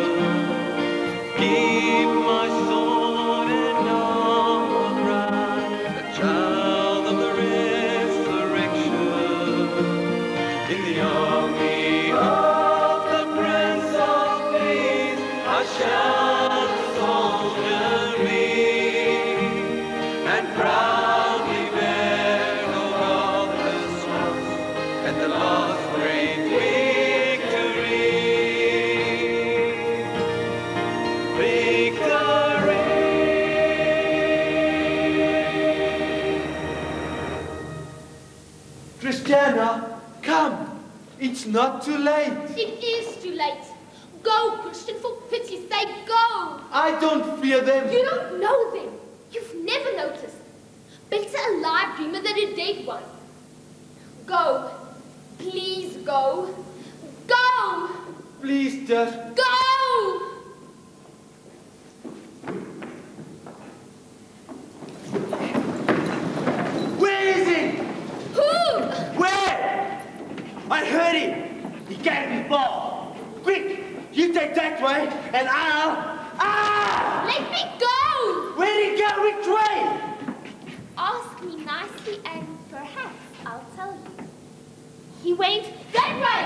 Keep my sword and armor bright, a child of the resurrection. In the army of the Prince of Peace, I shall a soldier be, and proudly bear Golgotha's cross at the last great victory. Christiana, come. It's not too late. It is too late. Go, Christian, for pity's sake, go. I don't fear them. You don't know them. You've never noticed. Better a live dreamer than a dead one. Go. Please go. Go. Please, just Go. Where is he? Who? Where? I heard him. He can't be far. Quick, you take that way, and I'll... Ah! Let me go. Where'd he go? Which way? Ask me nicely and perhaps He went that way.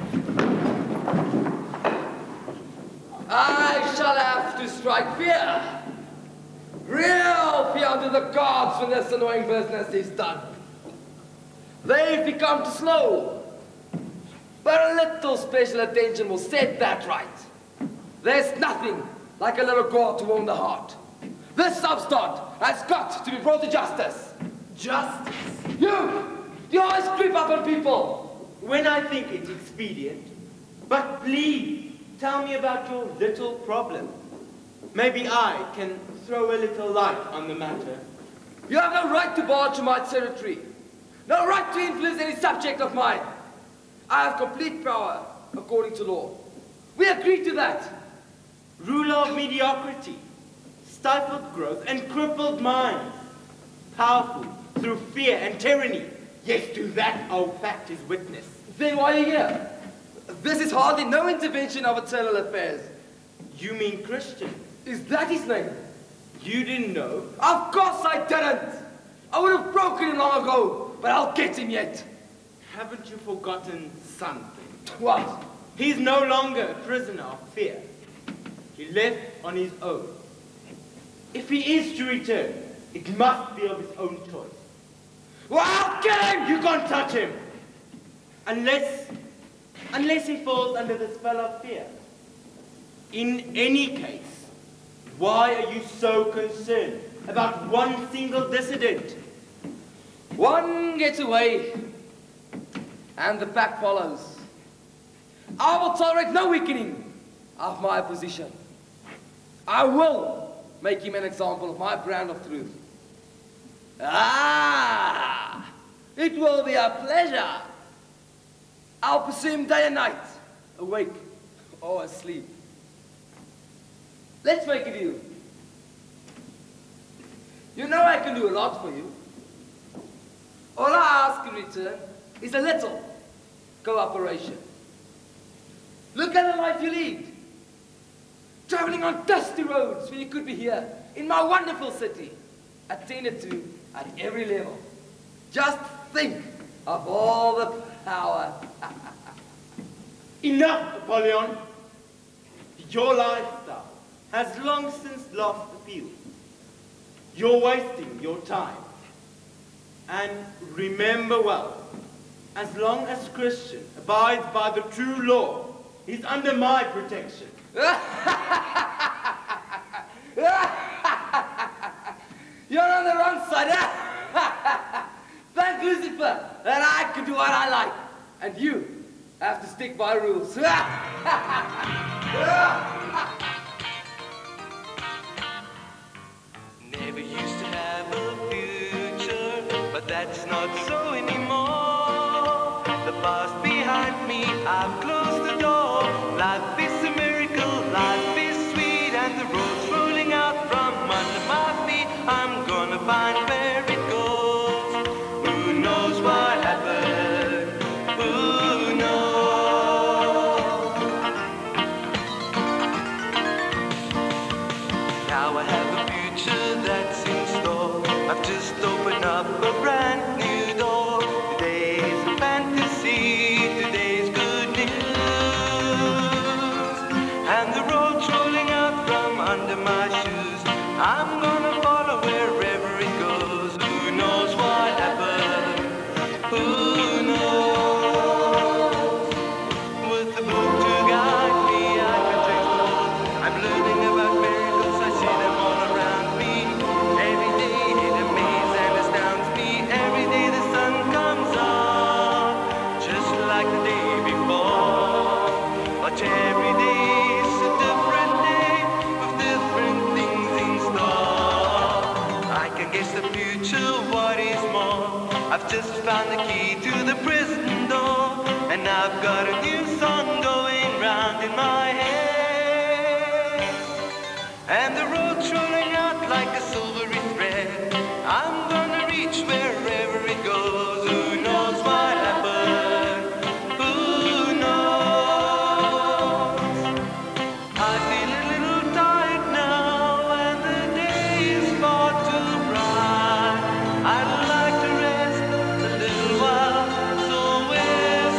I shall have to strike fear. Real fear unto the gods when this annoying business is done. They've become too slow. But a little special attention will set that right. There's nothing like a little gore to warm the heart. This upstart has got to be brought to justice. Justice? You always creep up on people. When I think it's expedient. But please, tell me about your little problem. Maybe I can throw a little light on the matter. You have no right to barge my territory. No right to influence any subject of mine. I have complete power, according to law. We agree to that. Ruler of mediocrity, stifled growth and crippled minds. Powerful through fear and tyranny. Yes, to that our fact is witness. Then why are you here? This is hardly no intervention of eternal affairs. You mean Christian? Is that his name? You didn't know? Of course I didn't. I would have broken him long ago, but I'll get him yet. Haven't you forgotten something? What? He's no longer a prisoner of fear. He left on his own. If he is to return, it must be of his own choice. Well, I'll get him! You can't touch him! Unless he falls under the spell of fear. In any case, why are you so concerned about one single dissident? One gets away, and the pack follows. I will tolerate no weakening of my position. I will make him an example of my brand of truth. Ah! It will be a pleasure. I'll pursue him day and night, awake or asleep. Let's make a deal. You know I can do a lot for you. All I ask in return is a little cooperation. Look at the life you lead. Traveling on dusty roads when you could be here in my wonderful city, attended to at every level. Just think of all the power. Enough, Napoleon. Your lifestyle has long since lost appeal. You're wasting your time. And remember well, as long as Christian abides by the true law, he's under my protection. You're on the wrong side. Thank Lucifer that I can do what I like. And you have to stick by rules. Never used to have a future, but that's not so anymore. The past behind me, I've closed the door. Life is a miracle, life is sweet, and the road's rolling out from under my feet. I'm gonna find where it goes. Who knows what happened? Who knows? Now I have a future that's in store. I've just opened up a brand new door. Today's a fantasy, today's good news. And the road's rolling out from under my shoes. I'm gonna follow wherever it goes. Who knows what happened? Who knows? With the book to guide me, I can trace the road. I'm learning about miracles, I see them all around me. Every day it amazes and astounds me. Every day the sun comes up, just like the day before. But every day is a different day, with different things in store. I can guess the future, what is more. I've just found the key to the prison door, and I've got a new song going round in my head. And the road's rolling out like a silvery thread. I'm gonna reach wherever it goes. Who knows what happened? Who knows? I feel a little tired now, and the day is far too bright. I'd like to rest a little while, so where's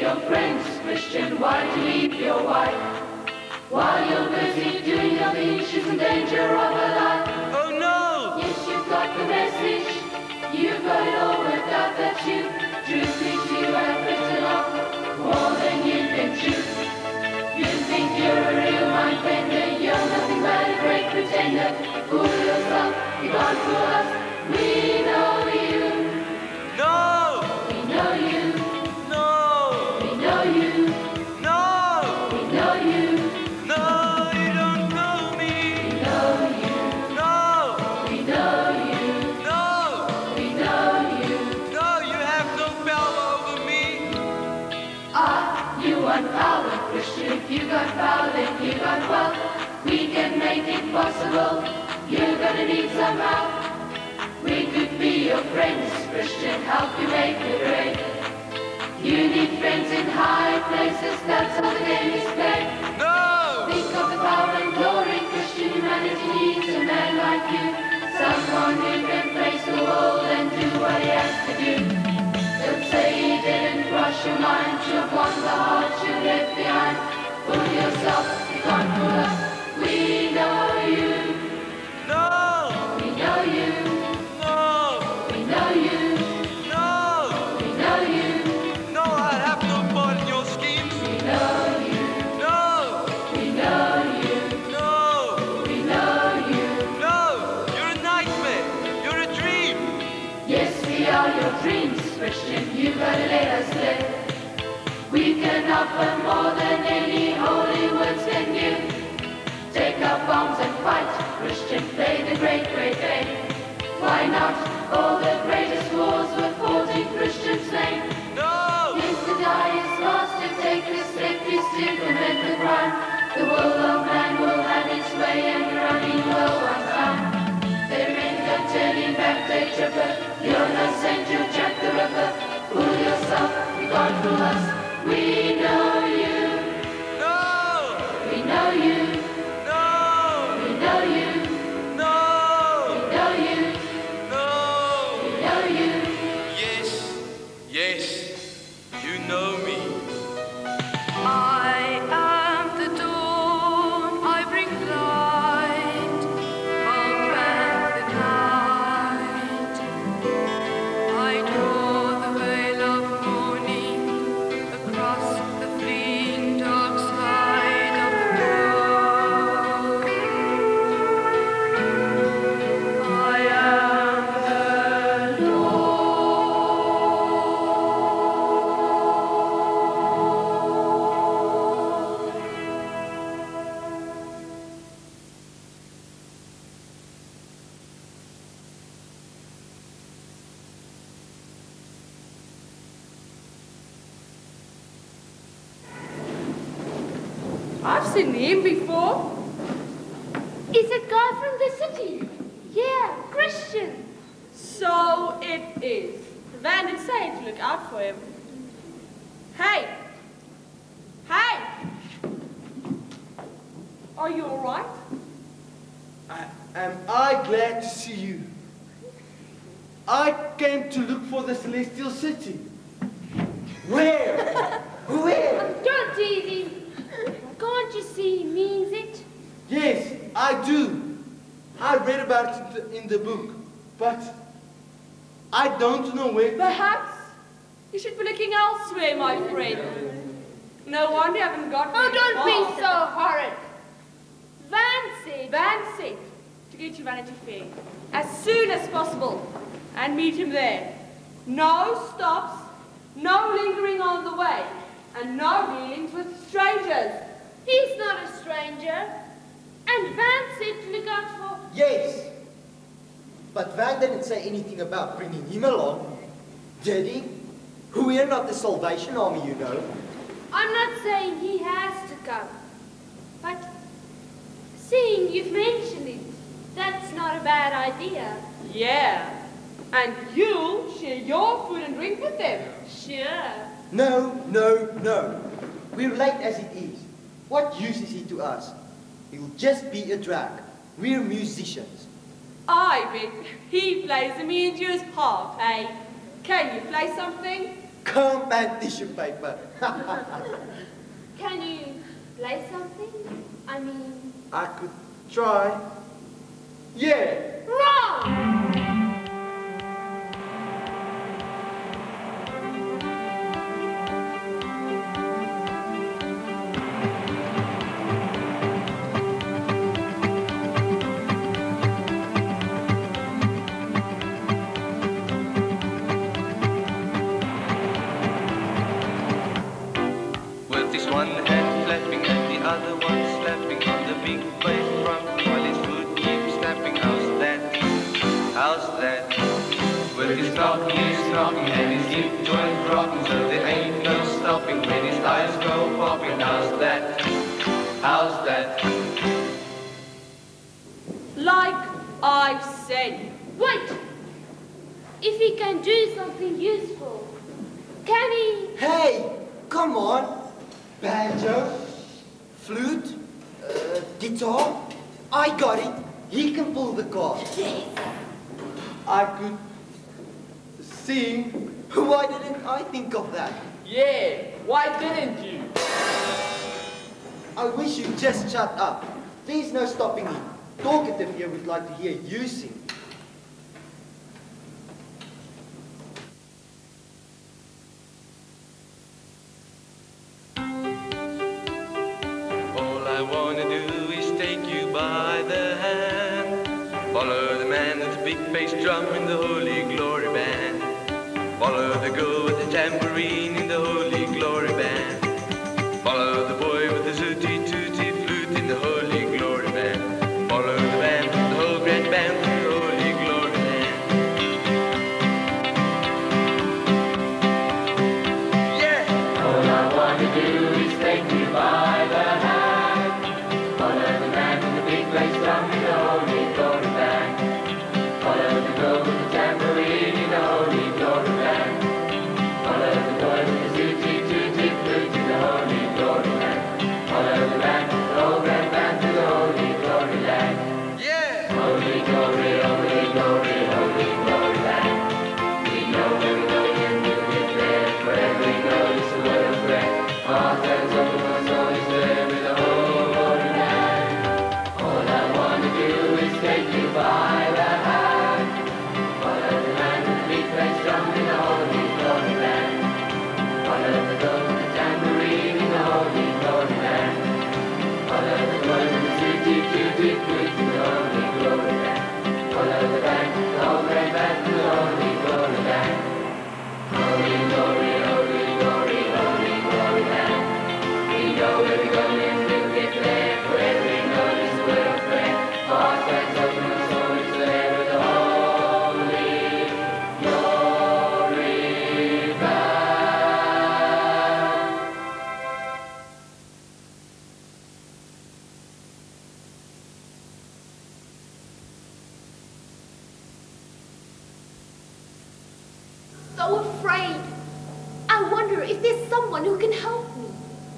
your friends, Christian, why'd you leave your wife? While you're busy doing your thing, she's in danger of her life. Oh no! Yes, you've got the message. You've got it all worked out that you truthfully you have written off more than you've been true. You think you're a real mind bender, you're nothing but a great pretender. Fool yourself, you can't fool us. We know you. No! We know you. No! We know you. No! We know you. No, you don't know me. We know you. No! We know you. No! We know you. No, you have no power over me. You want power, Christian. If you got power, then you got wealth. We can make it possible. You're gonna need some help. We could be your friends, Christian. Help you make it great. You need friends in high places. That's how the game is played. No! Think of the power and glory, Christian. Humanity needs a man like you. Someone who can face the world and do what he has to do. Don't say he didn't cross your mind. You've won the heart you left behind. Fool yourself, you can't fool us. We know you. No! We know you. No! We know you. No! We know you. No, I have no part in your schemes. We know you. No! We know you. No! We know you. No! You're a nightmare. You're a dream. Yes, we are your dreams, Christian. You gotta let us live. We can offer more than any holy words can give. Take up arms and fight, Christian. Play the great, great game. Why not? All the greatest wars were fought in Christian's name. No! Yes, to die is lost. To take this step is to commit the crime. The will of man will have its way and running low on time. There ain't no turning back, day tripper. You're no saint, you're Jack the Ripper. Fool yourself, you can't fool us. We know you. No! We know you. No! We know you. No! We know you. No! We know you. Yes, yes, you know me. I am the dawn, I bring light, I'll back the night. I draw the veil of morning across the fleeing dark side of the world. I am the dawn. I've seen him before. Is it guy from the city? Yeah, Christian. So it is. The van did say to look out for him. Hey! Hey! Are you all right? Am I glad to see you? I came to look for the Celestial City. Where? Where? Don't tease him. Can't you see he means it? Yes, I do. I read about it in the book, but I don't know where. Perhaps you should be looking elsewhere, my friend. No wonder you haven't got Oh, very don't far. be so horrid. Van said to get you Vanity Fair as soon as possible and meet him there. No stops, no lingering on the way, and no dealings with strangers. He's not a stranger. And Van said to look out for... Yes. But Van didn't say anything about bringing him along, did he? We're not the Salvation Army, you know. I'm not saying he has to come. But seeing you've mentioned it, that's not a bad idea. Yeah, and you'll share your food and drink with them. Sure. No, no, no. We're late as it is. What use is he to us? He'll just be a drag. We're musicians. I bet he plays the Amuse's harp, eh? Can you play something? comb and tissue paper. Can you play something? I mean... I could try. Yeah. Wrong! With this one hand flapping and the other one slapping on the big bass drum while his foot keeps snapping. How's that? How's that? With his knocking and his hip joint rocking, so there ain't no stopping when his eyes go popping. How's that? How's that? Like I said. Wait! If he can do something useful, can he... Hey, come on. Banjo, flute, guitar. I got it. He can pull the car. I could sing. Why didn't I think of that? Yeah, why didn't you? I wish you'd just shut up. There's no stopping me. Talkative here would like to hear you sing. All I wanna do is take you by the hand. Follow the man with the big bass drum in the Holy Glory Band. Follow the girl with the tambourine in the Holy Glory Band. Follow the boy with the zooty tooty flute in the Holy Glory Band. Follow the band, the whole grand band in the Holy Glory Band. Yeah! All I want to do is take you by the hand. Follow the man with the big bass drum in the Holy Glory Band. Follow the girl with the tambourine in the Holy Glory Band. Follow the boy with the zooty tooty flute in the Holy Glory Band. Follow the band, the whole grand band to the Holy Glory Land. Yeah! Holy Glory, Holy Glory, Holy Glory Land. We know where we're going and we'll get there. Wherever we go, it's the word of prayer. Our hands open, our soul is there with the whole Glory Land. All I want to do is take you by the hand. Follow the man with the big bass drum in the Holy Glory Land. Follow the girl with the tambourine in the Holy Glory Land. Follow the boy with the zooty tooty flute in the Holy Glory Land. Follow the band, the whole grand band to the Holy Glory Land. Holy Glory, Holy Glory, Holy Glory Land. We know where we're going and we'll get there. Wherever we go, it's the word of prayer. Our hands open, our soul is there with the Holy Glory Band. So afraid. I wonder if there's someone who can help me.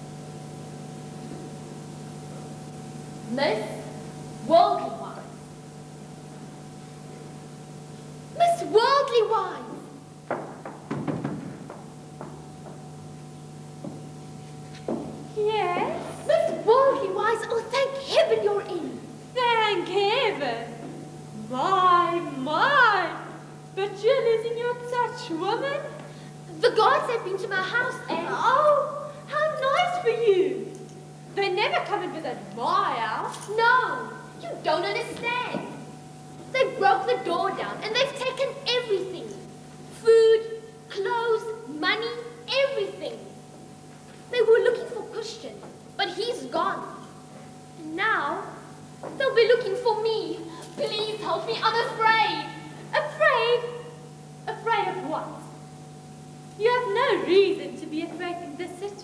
Miss Worldly Wise. Miss Worldly Wise. Yes? Miss Worldly Wise, oh thank heaven you're in. Thank heaven. My. But you're losing your touch, woman. The guards have been to my house and... Oh, how nice for you. They never come and visit my house. No, you don't understand. They broke the door down and they've taken everything. Food, clothes, money, everything. They were looking for Christian, but he's gone. And now, they'll be looking for me. Please help me, I'm afraid. Afraid? Afraid of what? You have no reason to be afraid in this city.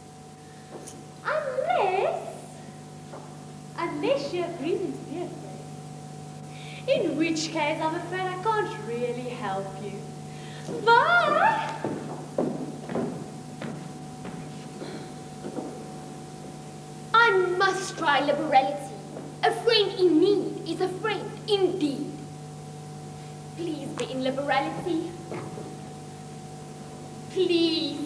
Unless you have reason to be afraid. In which case, I'm afraid I can't really help you. But... I must try liberality. A friend in need is a friend indeed. Please be in liberality. Please.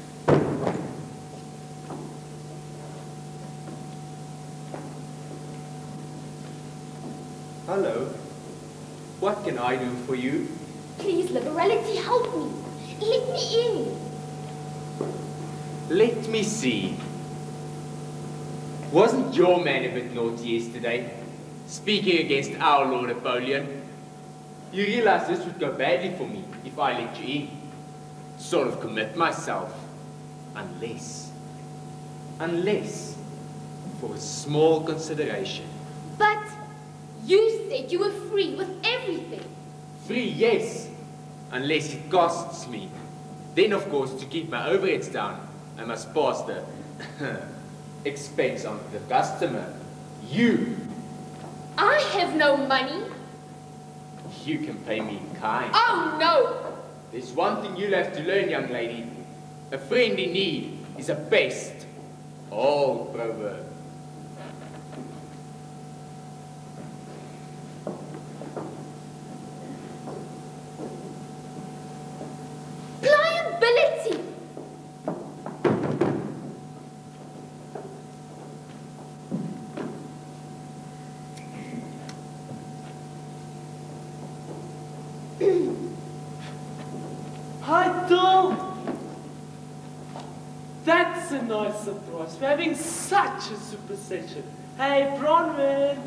Hello. What can I do for you? Please, liberality, help me. Let me in. Let me see. Wasn't your man a bit naughty yesterday? Speaking against our Lord Napoleon? You realize this would go badly for me if I let you in. Sort of commit myself. Unless, for a small consideration. But you said you were free with everything. Free, yes. Unless it costs me. Then, of course, to keep my overheads down, I must pass the expense on the customer. You. I have no money. You can pay me in kind. Oh, no. There's one thing you'll have to learn, young lady. A friend in need is a pest. Old proverb. Pliability. Hi, Dol. That's a nice surprise for having such a super session. Hey, Bronwyn.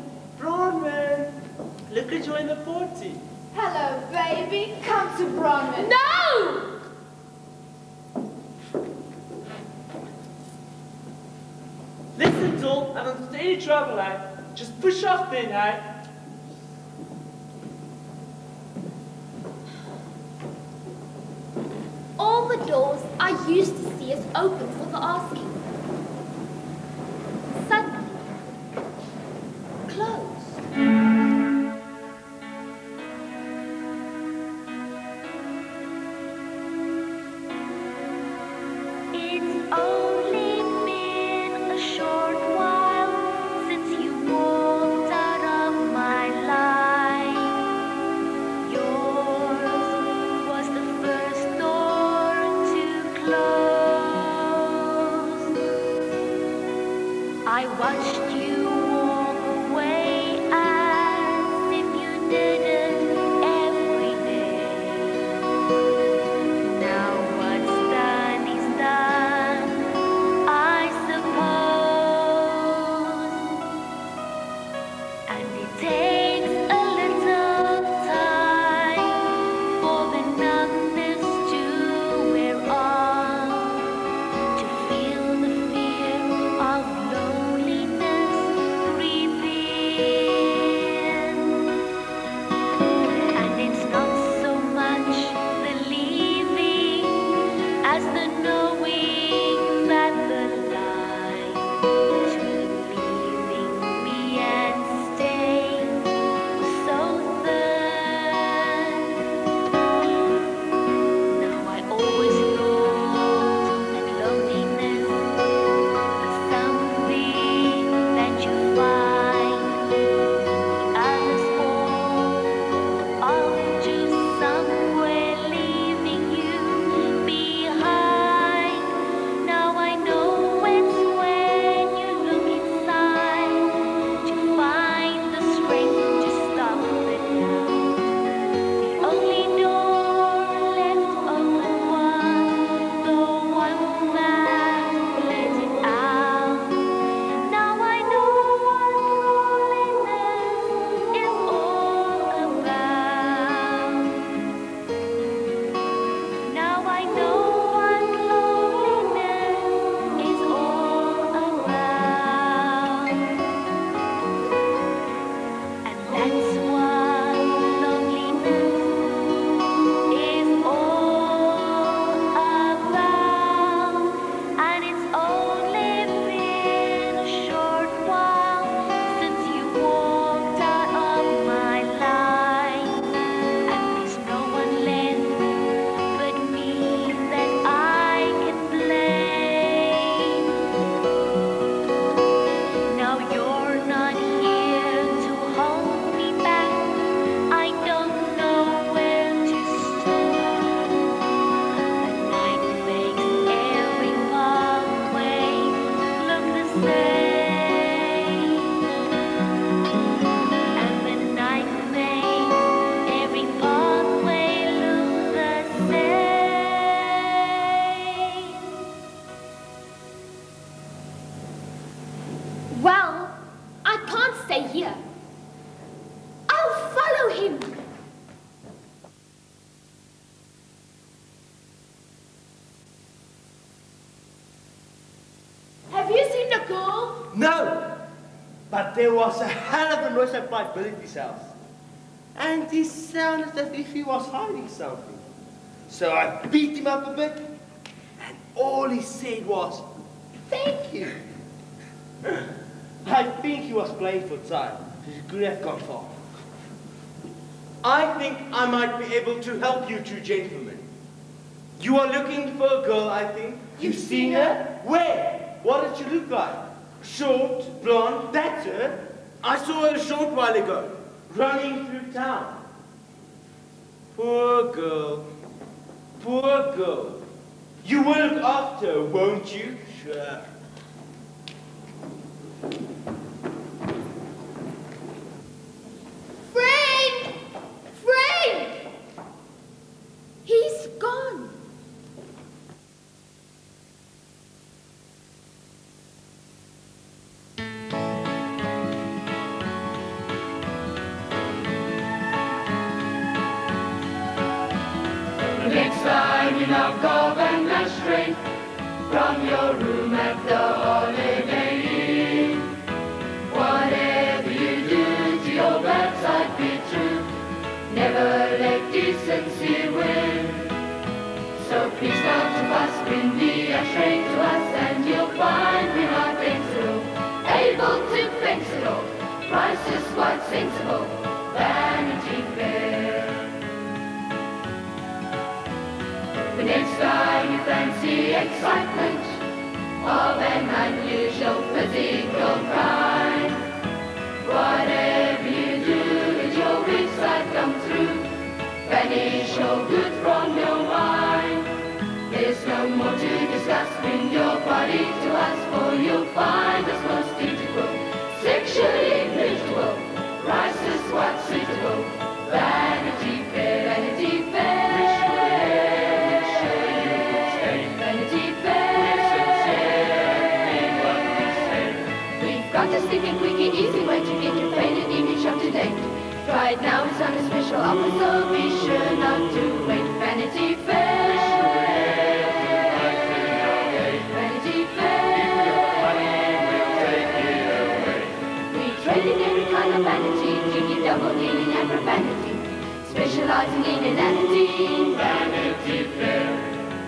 Look at you in the party. Hello, baby. Come to Bronwyn. No! Listen, Dol, I don't want any trouble, eh? Just push off then, eh? All the doors I used to see as open for the asking. Suddenly, closed. It's only been a short while since you walked out of my life. Yours was the first door to close. I watched you walk away as if you did it every day. Now what's done is done, I suppose. And it takes a little time for the numbness to wear off, to feel the fear of loneliness Nicole? No! But there was a hell of a noise at Billy's house. And he sounded as if he was hiding something. So I beat him up a bit, and all he said was, "Thank you." I think he was playing for time. He could have gone far. I think I might be able to help you two gentlemen. You are looking for a girl, I think. You've seen her? Where? What did she look like? Short, blonde, that's her. I saw her a short while ago, running through town. Poor girl. Poor girl. You will look after her, won't you? Sure. Frank! Frank! He's gone. The next time you knock off and dash straight from your room at the Holiday Inn, whatever you do to your backside, be true. Never let decency win. So please don't fuss, bring the ashtray to us, and you'll find we're not flexible, able to fix it all. Price is quite sensible, Vanity Fair. The next time you fancy excitement of an unusual physical kind, whatever you do, let your weak side come through. Banish all good from your mind. There's no more to discuss. Bring your body to us, for you'll find us most integral, sexually mutual. Rice is what's suitable. Vanity Fair, Vanity Fair. Vanity Fair. We've got a stinking quickie, easy way to get your faded image up to date. Try it now, it's on a special offer, so be sure not to wait. Vanity Fair. Vanity Fair. We trade in every kind of vanity, jiggy, double dealing and profanity, specializing in inanity. Vanity Fair.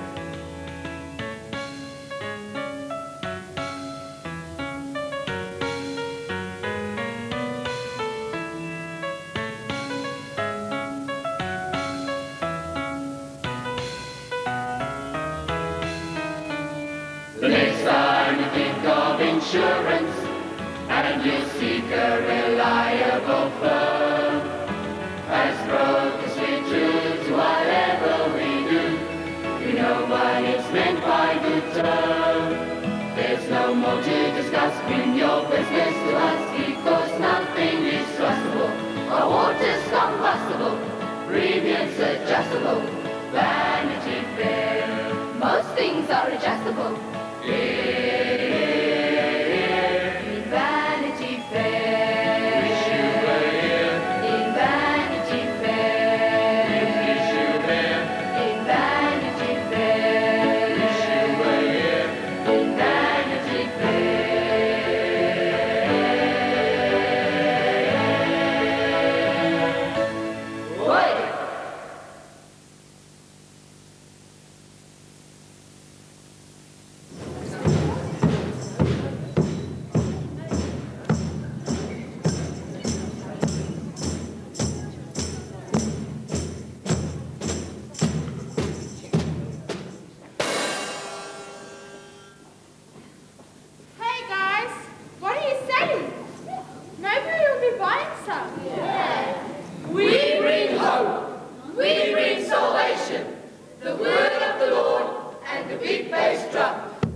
The next time you think of insurance and you seek a reliable firm, as brokers we choose whatever we do, we know what it's meant by good term. There's no more to discuss, bring your business to us, because nothing is trustable. Our water's combustible, premiums adjustable. Vanity Fair, most things are adjustable. In Vanity Fair. Wish you were here. In Vanity Fair. Wish you there. In Vanity Fair. Wish you were here. In Vanity Fair. Oi! Hey guys, what are you selling? Maybe you'll be buying some. We bring hope. We bring salvation. The word of the Lord and the big bass drum.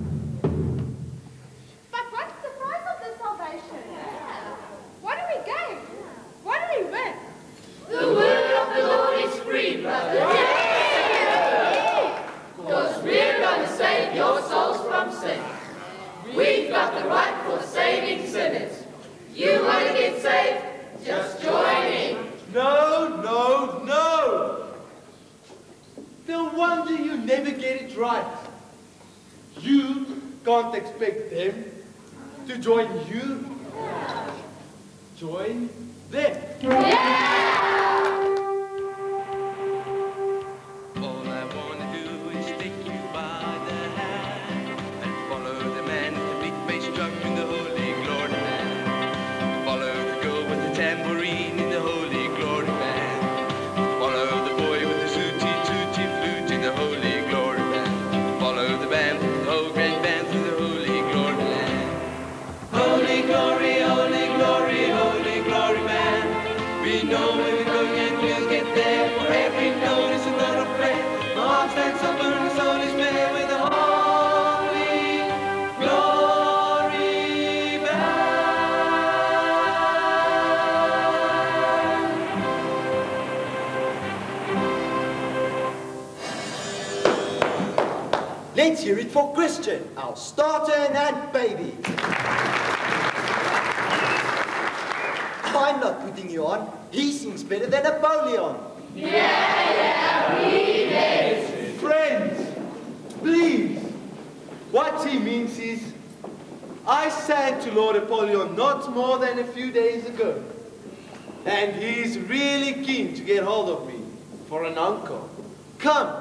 But what's the price of this salvation? What do we gain? What do we win? The word of the Lord is free, brother. Because we're going to save your souls from sin. We've got the right for saving sinners. You want to get saved? Just join in. No, no, no! No wonder you never get it right. You can't expect them to join you. Join them. All I want to do is take you by the hand and follow the man with the big bass drum in the Holy Glory Band. Follow the girl with the tambourine in the Holy Glory Band. Follow the boy with the sooty tooty flute in the Holy Glory Band. Follow the band, the whole grand band through the Holy Glory Land. Holy glory, holy glory, holy glory band. We know where we're going and we'll get there. For every note is a note of prayer. My heart stands up and my soul is bare with the Holy Glory Band. Let's hear it for Christian, our starter and baby. I'm not putting you on. He sings better than Napoleon. Friends, please. What he means is, I sang to Lord Napoleon not more than a few days ago. And he's really keen to get hold of me for an encore. Come.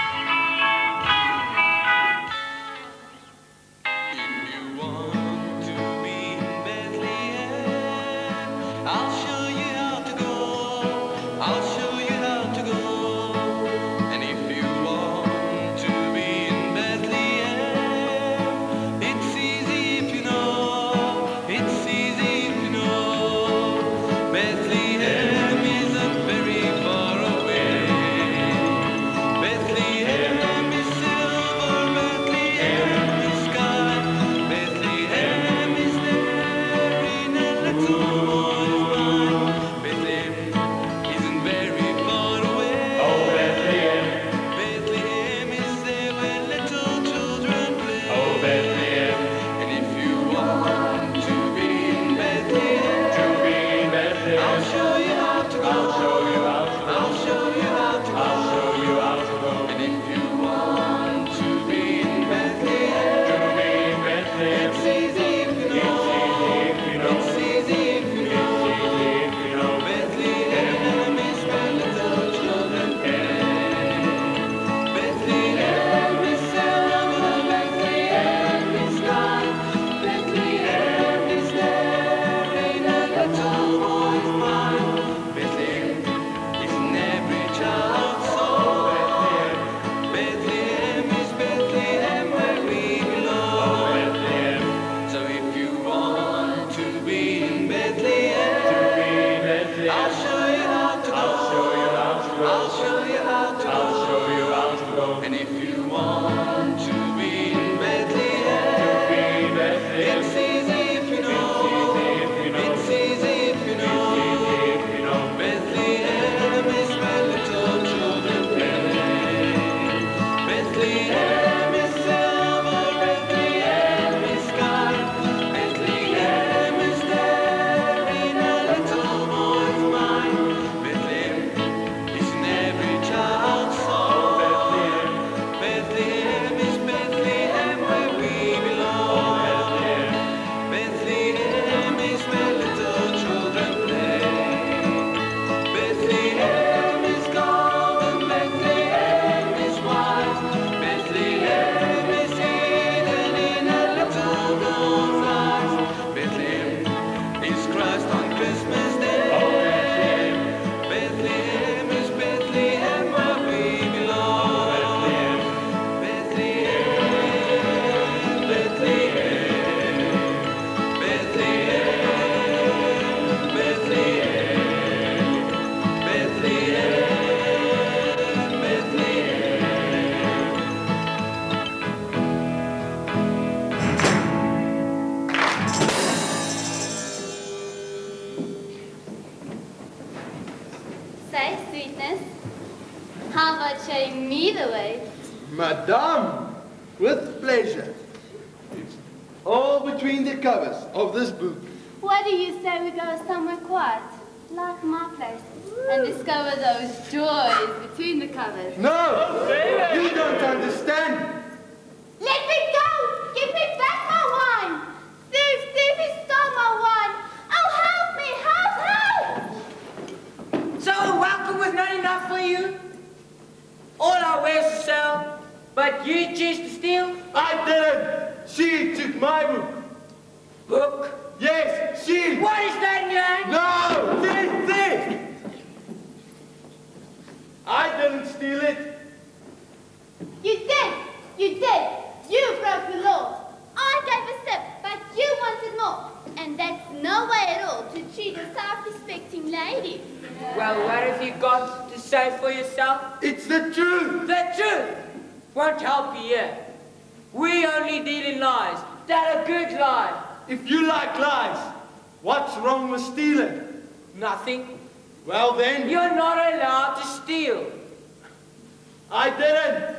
Madame, with pleasure. It's all between the covers of this book. What do you say we go somewhere quiet, like my place, and discover those joys between the covers? No! You don't understand. Let me go! Give me back my wine! Thief, thief! choose to steal? I didn't. She took my book. Book? Yes, she. What is that in your hand? No, this. I didn't steal it. You did. You did. You broke the laws. I gave a sip, but you wanted more. And that's no way at all to treat a self-respecting lady. Well, what have you got to say for yourself? It's the truth. The truth won't help you here. We only deal in lies. That a good lie. If you like lies, what's wrong with stealing? Nothing. Well then. You're not allowed to steal. I didn't.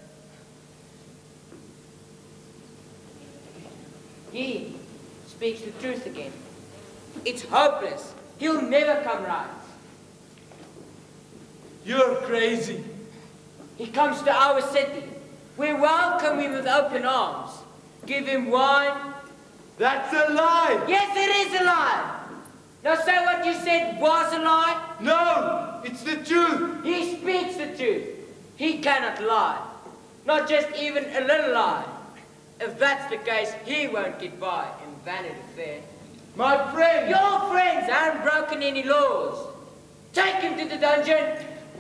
He speaks the truth again. It's hopeless. He'll never come right. You're crazy. He comes to our city. We welcome him with open arms. Give him wine. That's a lie. Yes, it is a lie. Now say what you said was a lie. No, it's the truth. He speaks the truth. He cannot lie. Not just even a little lie. If that's the case, he won't get by in Vanity Fair. My friend! Your friends haven't broken any laws. Take him to the dungeon.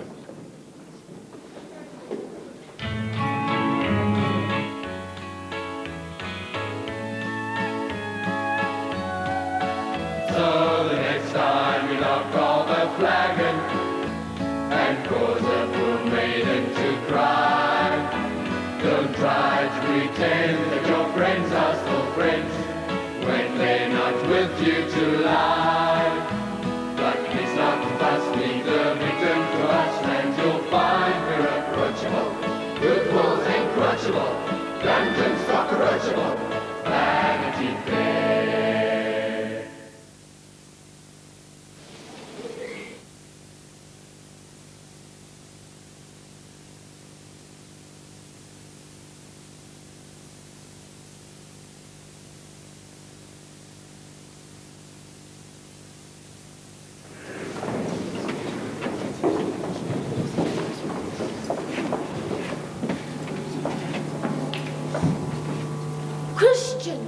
So the next time you knock on the flagon and cause a poor maiden to cry, don't try to pretend that your friends are still friends when they're not with you to lie. But please not fuss, leave the victim to us, and you'll find we're approachable. Good wolves encroachable, dungeons cockroachable, Vanity Fair. Christian!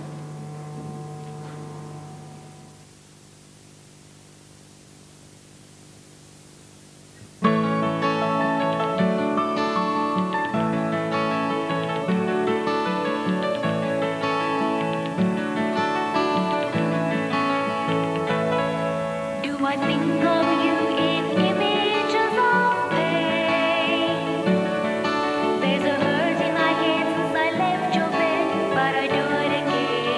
Do I think of you in images of pain? There's a hurt in my head since I left your bed, but I do it again.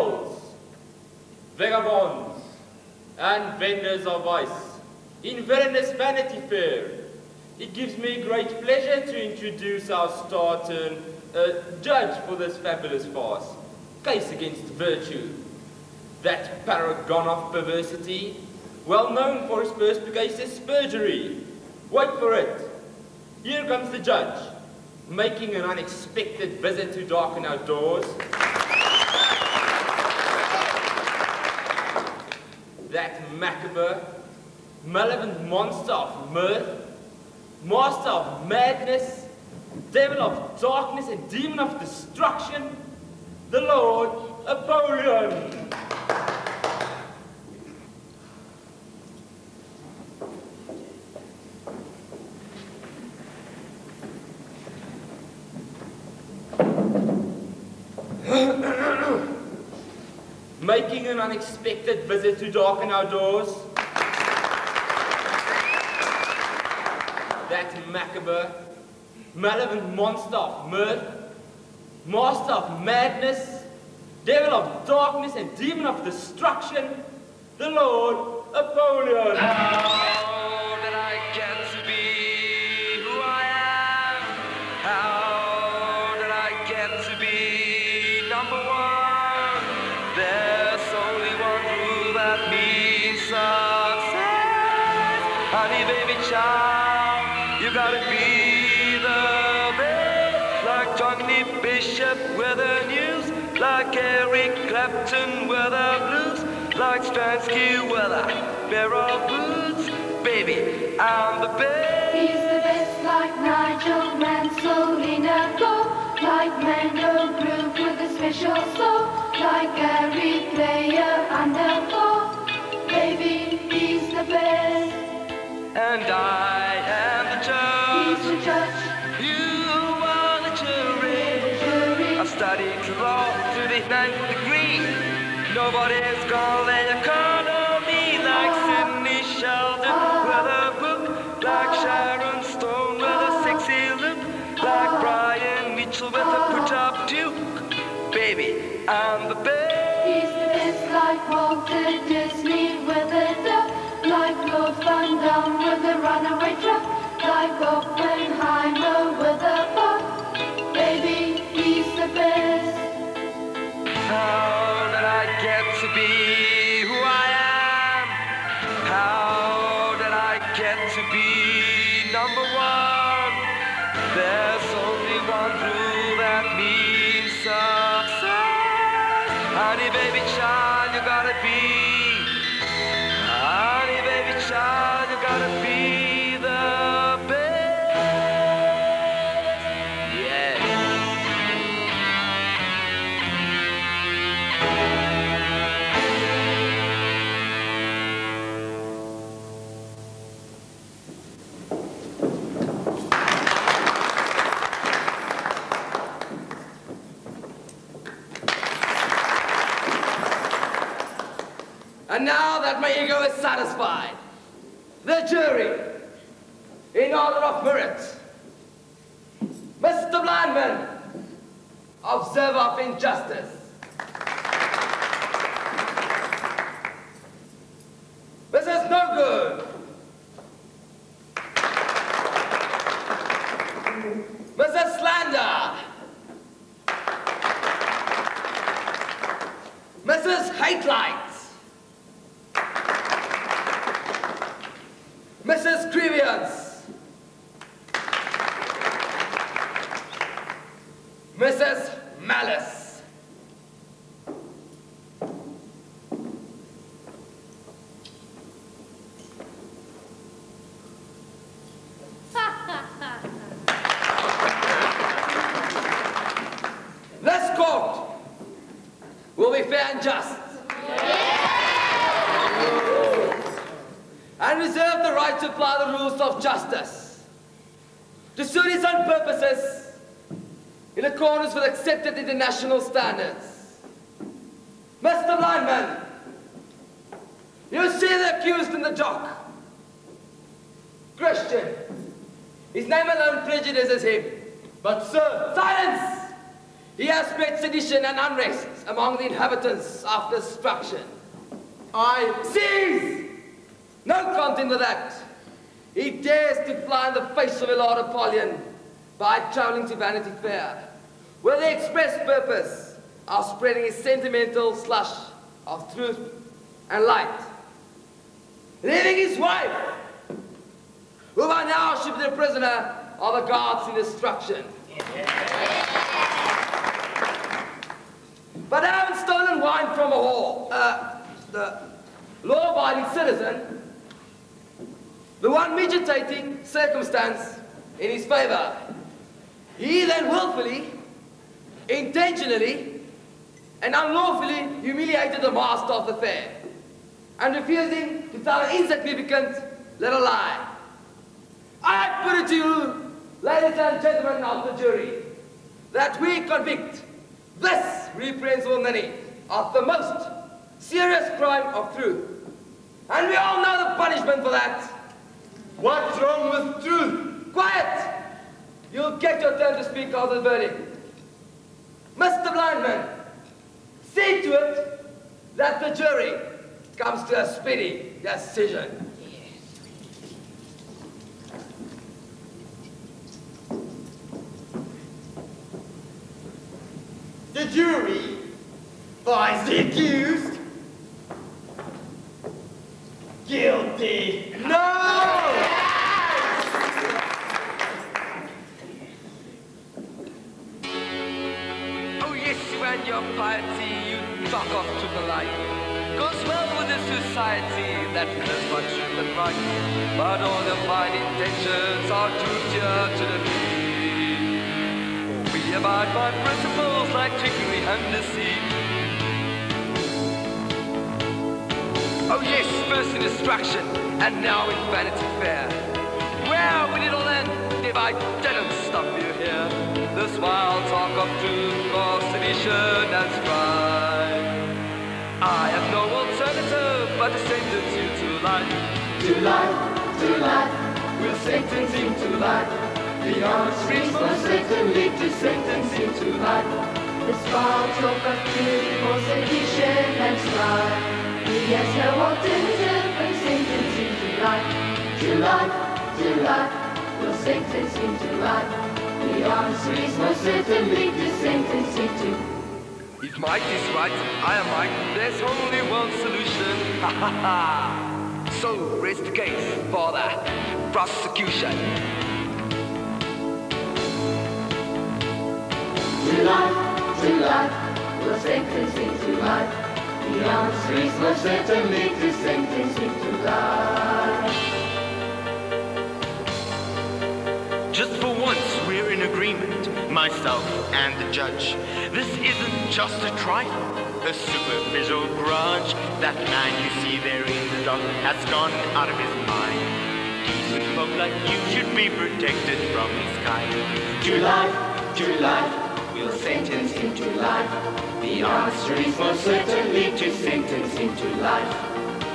criminals, vagabonds, and vendors of vice in Villainous Vanity Fair. It gives me great pleasure to introduce our star turn judge for this fabulous farce. Case against virtue. That paragon of perversity, well known for his perspicacious perjury. Wait for it. Here comes the judge, making an unexpected visit to darken our doors. That macabre, malevolent monster of mirth, master of madness, devil of darkness and demon of destruction, the Lord Apollyon. Making an unexpected visit to darken our doors. That macabre, malevolent monster of mirth, master of madness, devil of darkness and demon of destruction, the Lord Apollyon. How did I get to be who I am? How did I get to be number one? There's only one rule that means success. Honey, baby, child, you gotta be the best. Like Johnny Bishop with the news, like Eric Clapton with the blues, like Stransky with a pair of boots. Baby, I'm the best. He's the best, like Nigel Mansell in a go, like Mango Groove with a special soul, like Gary Player under four. Baby, he's the best. And I am the judge. He's the judge. You are the jury. I've studied law to the 9th degree. Nobody's gonna lay a card on me like Sidney Sheldon with a book, like Sharon Stone with a sexy look, like Brian Mitchell with a put-up duke. Baby, I'm the best. He's the best, like Walter Disney with a duck, like Lord Van Damme with a runaway truck, like Oppenheimer with a buck. Baby, he's the best. How did I get to be who I am? How did I get to be number one? There's only one rule that means success. Honey, baby, child, you gotta be. Honey, baby, child, you gotta be the best. Yeah. And now that my ego is satisfied, the jury, in order of merit, Mr. Blindman, observer of injustice. Mrs. No Good, Mrs. Slander, Mrs. Hate Light, Mrs. Grievance, Mrs. Malice, this court will be fair and just. And reserve the right to apply the rules of justice to suit its own purposes in accordance with accepted international standards. Mr. Blindman, you see the accused in the dock. Christian, his name alone prejudices him. But sir, silence! He has spread sedition and unrest. among the inhabitants of destruction. I cease! No content with that. He dares to fly in the face of Lord Apollyon by traveling to Vanity Fair, with the express purpose of spreading his sentimental slush of truth and light, leaving his wife, who by now should be the prisoner of the gods in destruction. But I haven't stolen wine from a whore. The law-abiding citizen, the one mediating circumstance in his favor. He then willfully, intentionally, and unlawfully humiliated the master of the fair, and refusing to tell an insignificant little lie. I put it to you, ladies and gentlemen of the jury, that we convict this reprehensible ninny of the most serious crime of truth. And we all know the punishment for that. What's wrong with truth? Quiet! You'll get your turn to speak of the verdict. Mr. Blindman, see to it that the jury comes to a speedy decision. The jury finds the accused guilty. No! Oh yes, you and your piety, you talk off to the light. Goes well with the society that knows what truth and right. But all your fine intentions are doomed here to defeat. We abide by principles like trickery and deceit. Oh yes, first in destruction, and now in Vanity Fair. Where would it all end if I didn't stop you here? This wild talk of truth for sedition and strife. I have no alternative but to sentence you to life. To life, to life, we'll sentence him to life. The honest reach most certainly to sentence him to life. This wild talk of truth for sedition and strife. He has no alternative but sentence him to life. To life, to life, we'll sentence him to life. The honest reach most certainly to sentence him to. If might is right, I am right, there's only one solution. Ha ha ha! So raise the case for the prosecution. To life, we'll sentence him to life. The answer is most certainly to sentence him to life. Just for once, we're in agreement, myself and the judge. This isn't just a trifle, a superficial grudge. That man you see there in the dock has gone out of his mind. Decent folk like you should be protected from his kind. To life, we'll sentence him to life. The answer is most certainly to sentence him to life.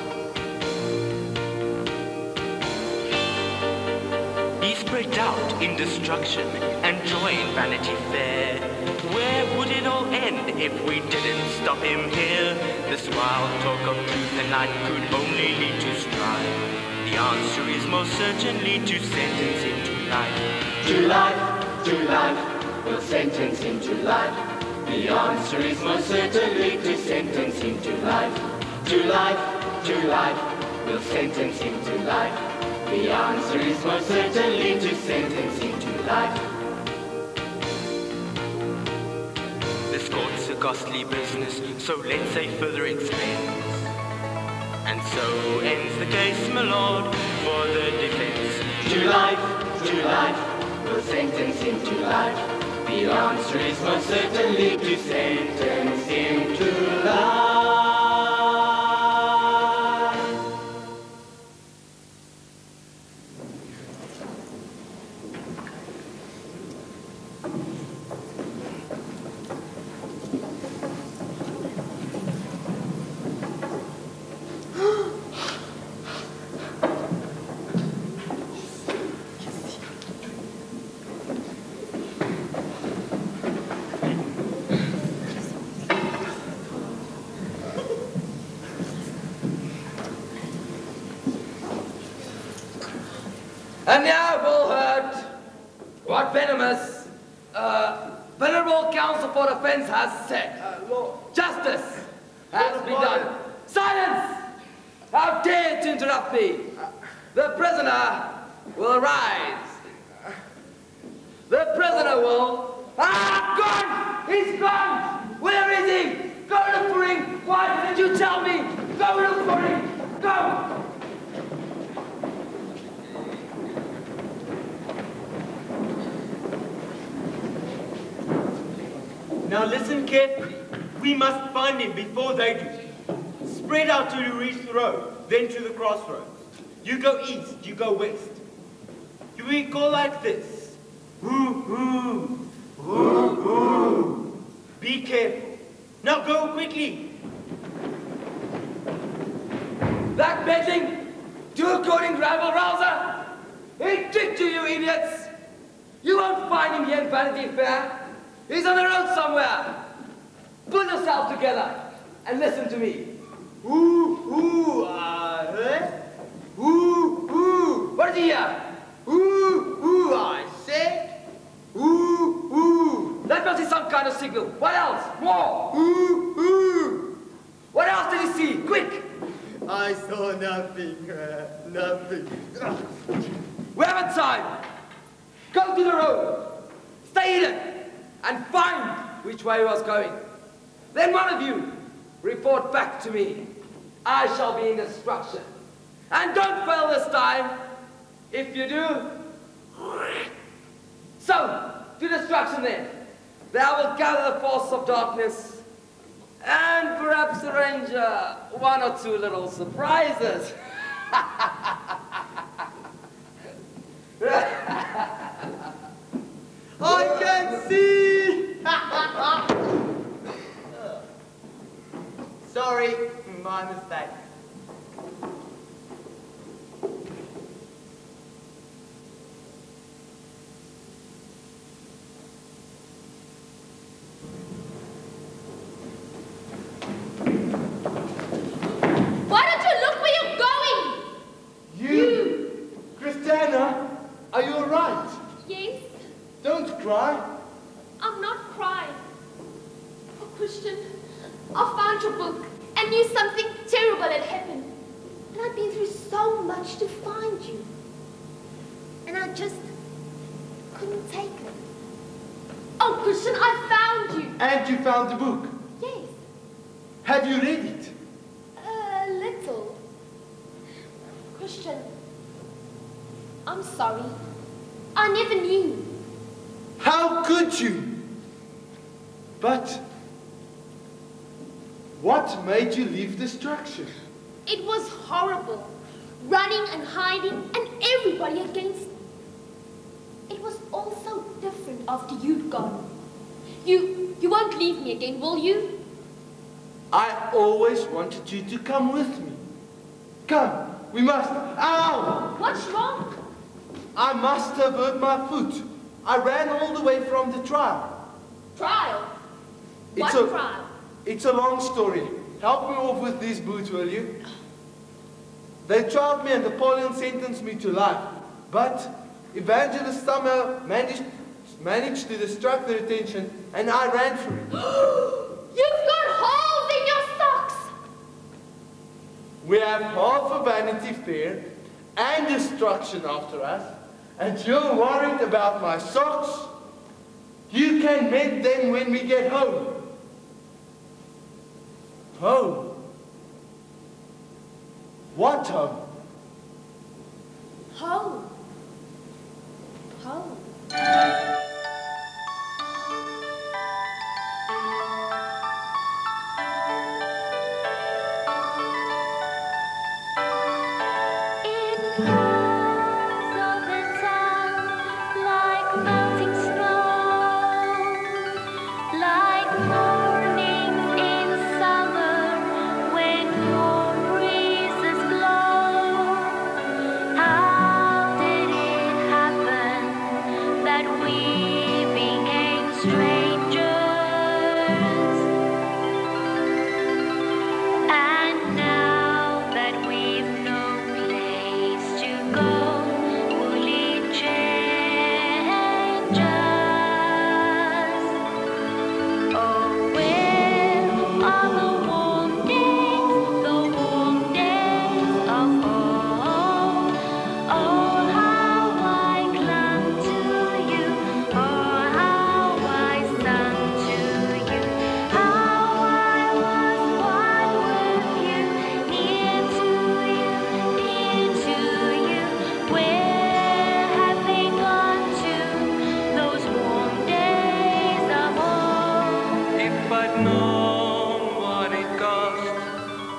He spread out in destruction and joined Vanity Fair. Where would it all end if we didn't stop him here? This wild talk of truth and light could only lead to strife. The answer is most certainly to sentence him to life. To life, we'll sentence him to life. The answer is most certainly to sentence him to life. To life, we'll sentence him to life. The answer is most certainly to sentence him to life. This court's a costly business, so let's say further expense. And so ends the case, my lord, for the defense. To life, we'll sentence him to life. The answer is most certainly to sentence him to life. And now you've all heard what Venerable Counsel for Defense has said. Justice has been done. Silence! How dare to interrupt me? The prisoner will rise. The prisoner will... gone! He's gone! Where is he? Go look for him! Why didn't you tell me? Go look for him! Go! Now listen carefully. We must find him before they do. Spread out till you reach the road, then to the crossroads. You go east, you go west. We go like this. Woo, woo, woo, woo. Be careful. Now go quickly. Backpedaling, two-coating gravel rouser. He tricked you idiots. You won't find him here in Vanity Fair. He's on the road somewhere. Pull yourself together and listen to me. Ooh, ooh, ooh, ooh. What is he here? Ooh, ooh, I say. Ooh, ooh. That must be some kind of signal. What else? More. Ooh, ooh. What else did he see? Quick. I saw nothing, nothing. We haven't time. Go to the road. Stay hidden. And find which way he was going. Then one of you report back to me. I shall be in instruction. And don't fail this time. If you do... So, to destruction then. There I will gather the force of darkness and perhaps arrange one or two little surprises. I can see! Sorry, my mistake. Why don't you look where you're going? You? Christiana, are you alright? Yes, Don't cry. I'm not crying. Oh, Christian, I found your book and knew something terrible had happened. And I've been through so much to find you. And I just couldn't take it. Oh, Christian, I found you. And you found the book? Yes, Have you read it? a little. Christian, I'm sorry. I never knew. How could you? But what made you leave destruction? It was horrible. Running and hiding and everybody against me. It was all so different after you'd gone. You won't leave me again, will you? I always wanted you to come with me. Come, we must. Ow! What's wrong? I must have hurt my foot. I ran all the way from the trial. Trial? It's What trial? It's a long story. Help me off with these boots, will you? They tried me and Napoleon sentenced me to life. But Evangelist somehow managed to distract their attention and I ran for it. You've got holes in your socks! We have half a Vanity Fair and destruction after us, and you're worried about my socks? You can mend them when we get home. Home? What home? Home. Home. Like mornings in summer when warm breezes blow.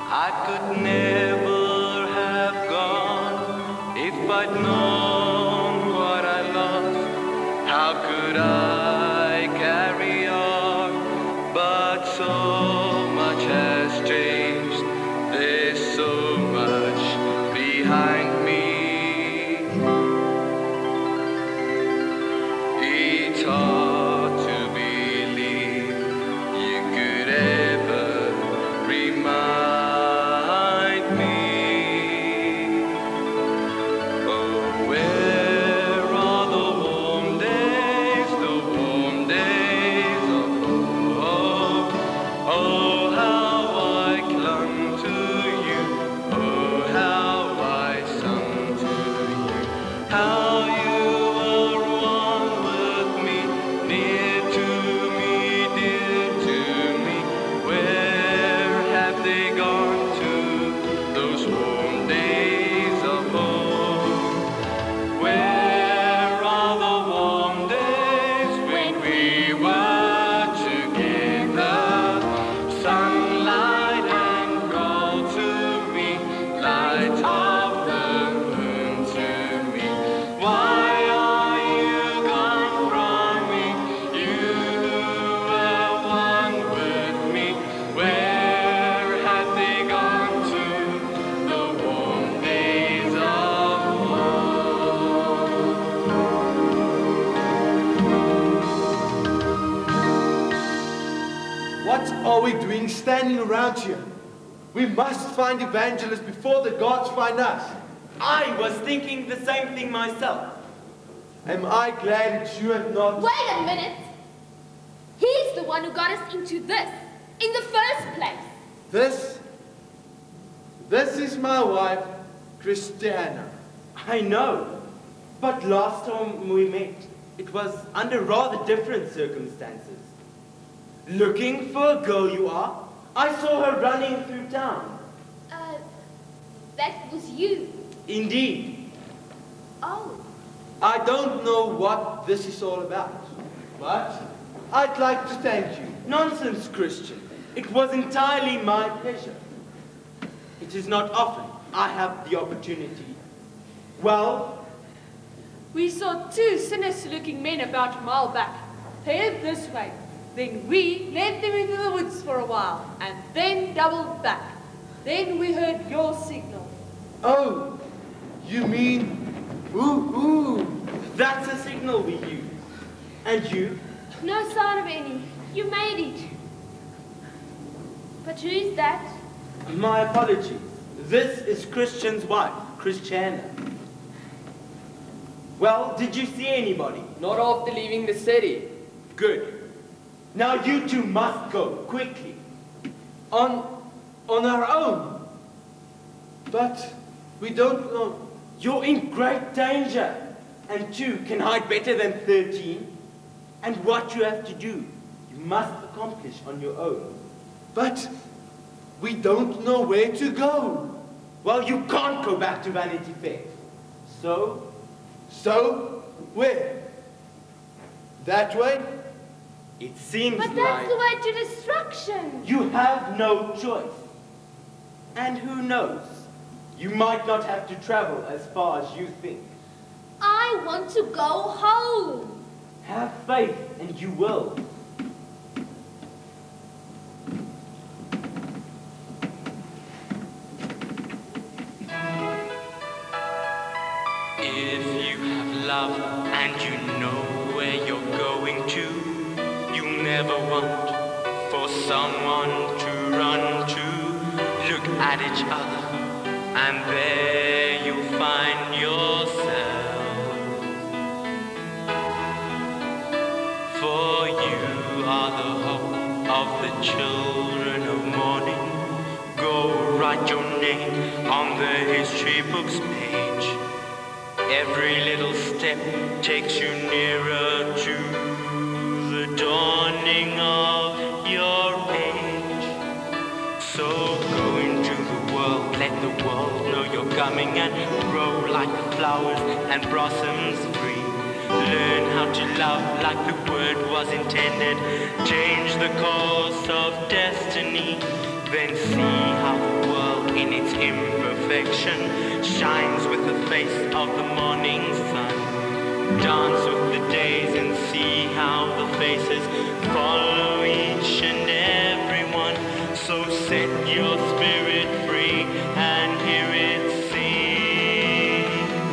I could never have gone if I'd known what I lost. How could I carry on? But so much has changed. There's so much behind me. It's hard to believe you could ever remind me. Oh, where are the warm days of hope? Oh, how I clung to you. Oh, how I sung to you. How you were one with me, near to me, dear to me. Where have they gone to, those warm days of hope? Where are the warm days when we were together? Sunlight and gold to me, light of the moon to me. Why are you gone from me? You who were one with me. Where have they gone to, the warm days of What are we doing standing around here? We must find Evangelist before the gods find us. I was thinking the same thing myself. Am I glad that you have not... Wait a minute. He's the one who got us into this, in the first place. This is my wife, Christiana. I know, but last time we met, it was under rather different circumstances. Looking for a girl you are? I saw her running through town. That was you. Indeed. Oh. I don't know what this is all about, but I'd like to thank you. Nonsense, Christian. It was entirely my pleasure. It is not often I have the opportunity. Well? We saw two sinister-looking men about a mile back. They headed this way. Then we led them into the woods for a while, and then doubled back. Then we heard your signal. Oh, you mean, ooh. That's a signal we use. And you? No sign of any. You made it. But who's that? My apologies. This is Christian's wife, Christiana. Well, did you see anybody? Not after leaving the city. Good. Now you two must go, quickly. On our own. But we don't know. You're in great danger. And 2 can hide better than 13. And what you have to do, you must accomplish on your own. But we don't know where to go. Well, you can't go back to Vanity Fair. So, where? That way? It seems But that's the way to destruction. You have no choice. And who knows? You might not have to travel as far as you think. I want to go home. Have faith, and you will. If you have love and you know where you're going to, you'll never want for someone to run to. Look at each other, and there you'll find yourself. For you are the hope of the children of morning. Go write your name on the history book's page. Every little step takes you nearer to the dawning of your age. So go into the world, let the world know you're coming, and grow like the flowers and blossoms free. Learn how to love like the word was intended. Change the course of destiny. Then see how the world in its imperfection shines with the face of the morning sun. Dance with the days and see how the faces follow each and every one. So set your spirit free and hear it sing.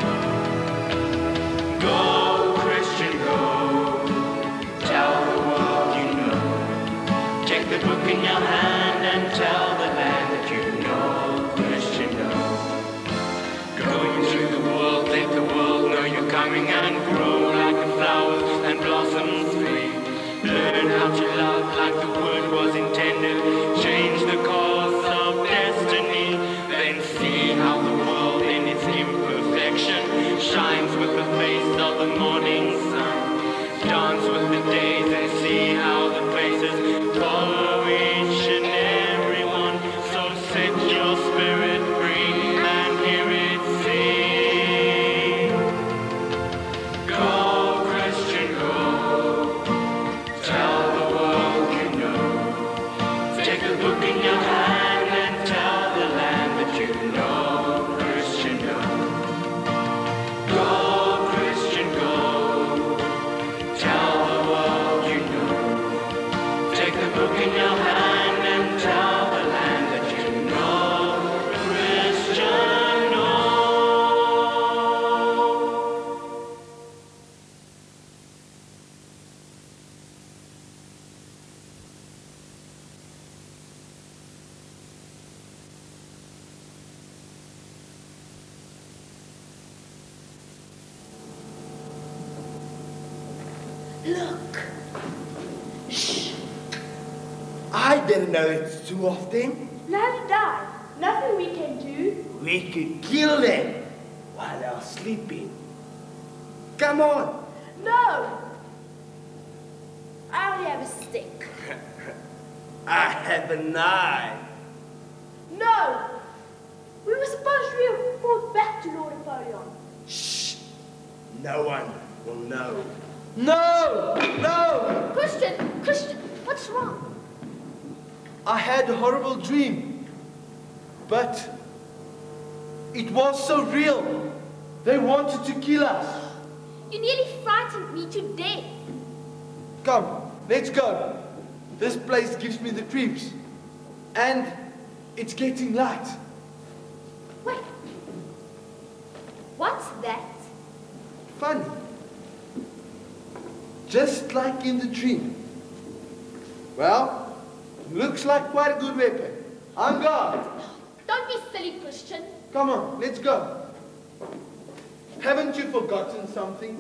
Go, Christian, go. Tell the world you know. Take the book in your hand and tell the land that you know, Christian, know. Going through the world, let the world know you're coming and grow like a flower and blossom free. Learn how to love like the word was intended. Change the course of destiny. Then see how the world in its imperfection shines with the face of the morning sun. Dance with the days and see how the faces follow each and every one. So set your spirit free and hear it sing. Go, Christian, go. Tell the world you know. Take the book in your hand and tell the land that you know, Christian, know. Go, Christian, go. Tell the world you know. Take the book in your hand and tell the land that you know, Christian, know. Look. Shh. I didn't know it's two of them. Neither did I. Nothing we can do. We could kill them while they're sleeping. Come on. No. I only have a stick. I have a knife. No. We were supposed to report back to Lord Napoleon. Shh. No one will know. No! No! Christian, what's wrong? I had a horrible dream. But it was so real. They wanted to kill us. You nearly frightened me to death. Come, let's go. This place gives me the creeps. And it's getting light. Wait. What's that? Funny. Just like in the dream. Well, looks like quite a good weapon. On guard. Don't be silly, Christian. Come on, let's go. Haven't you forgotten something?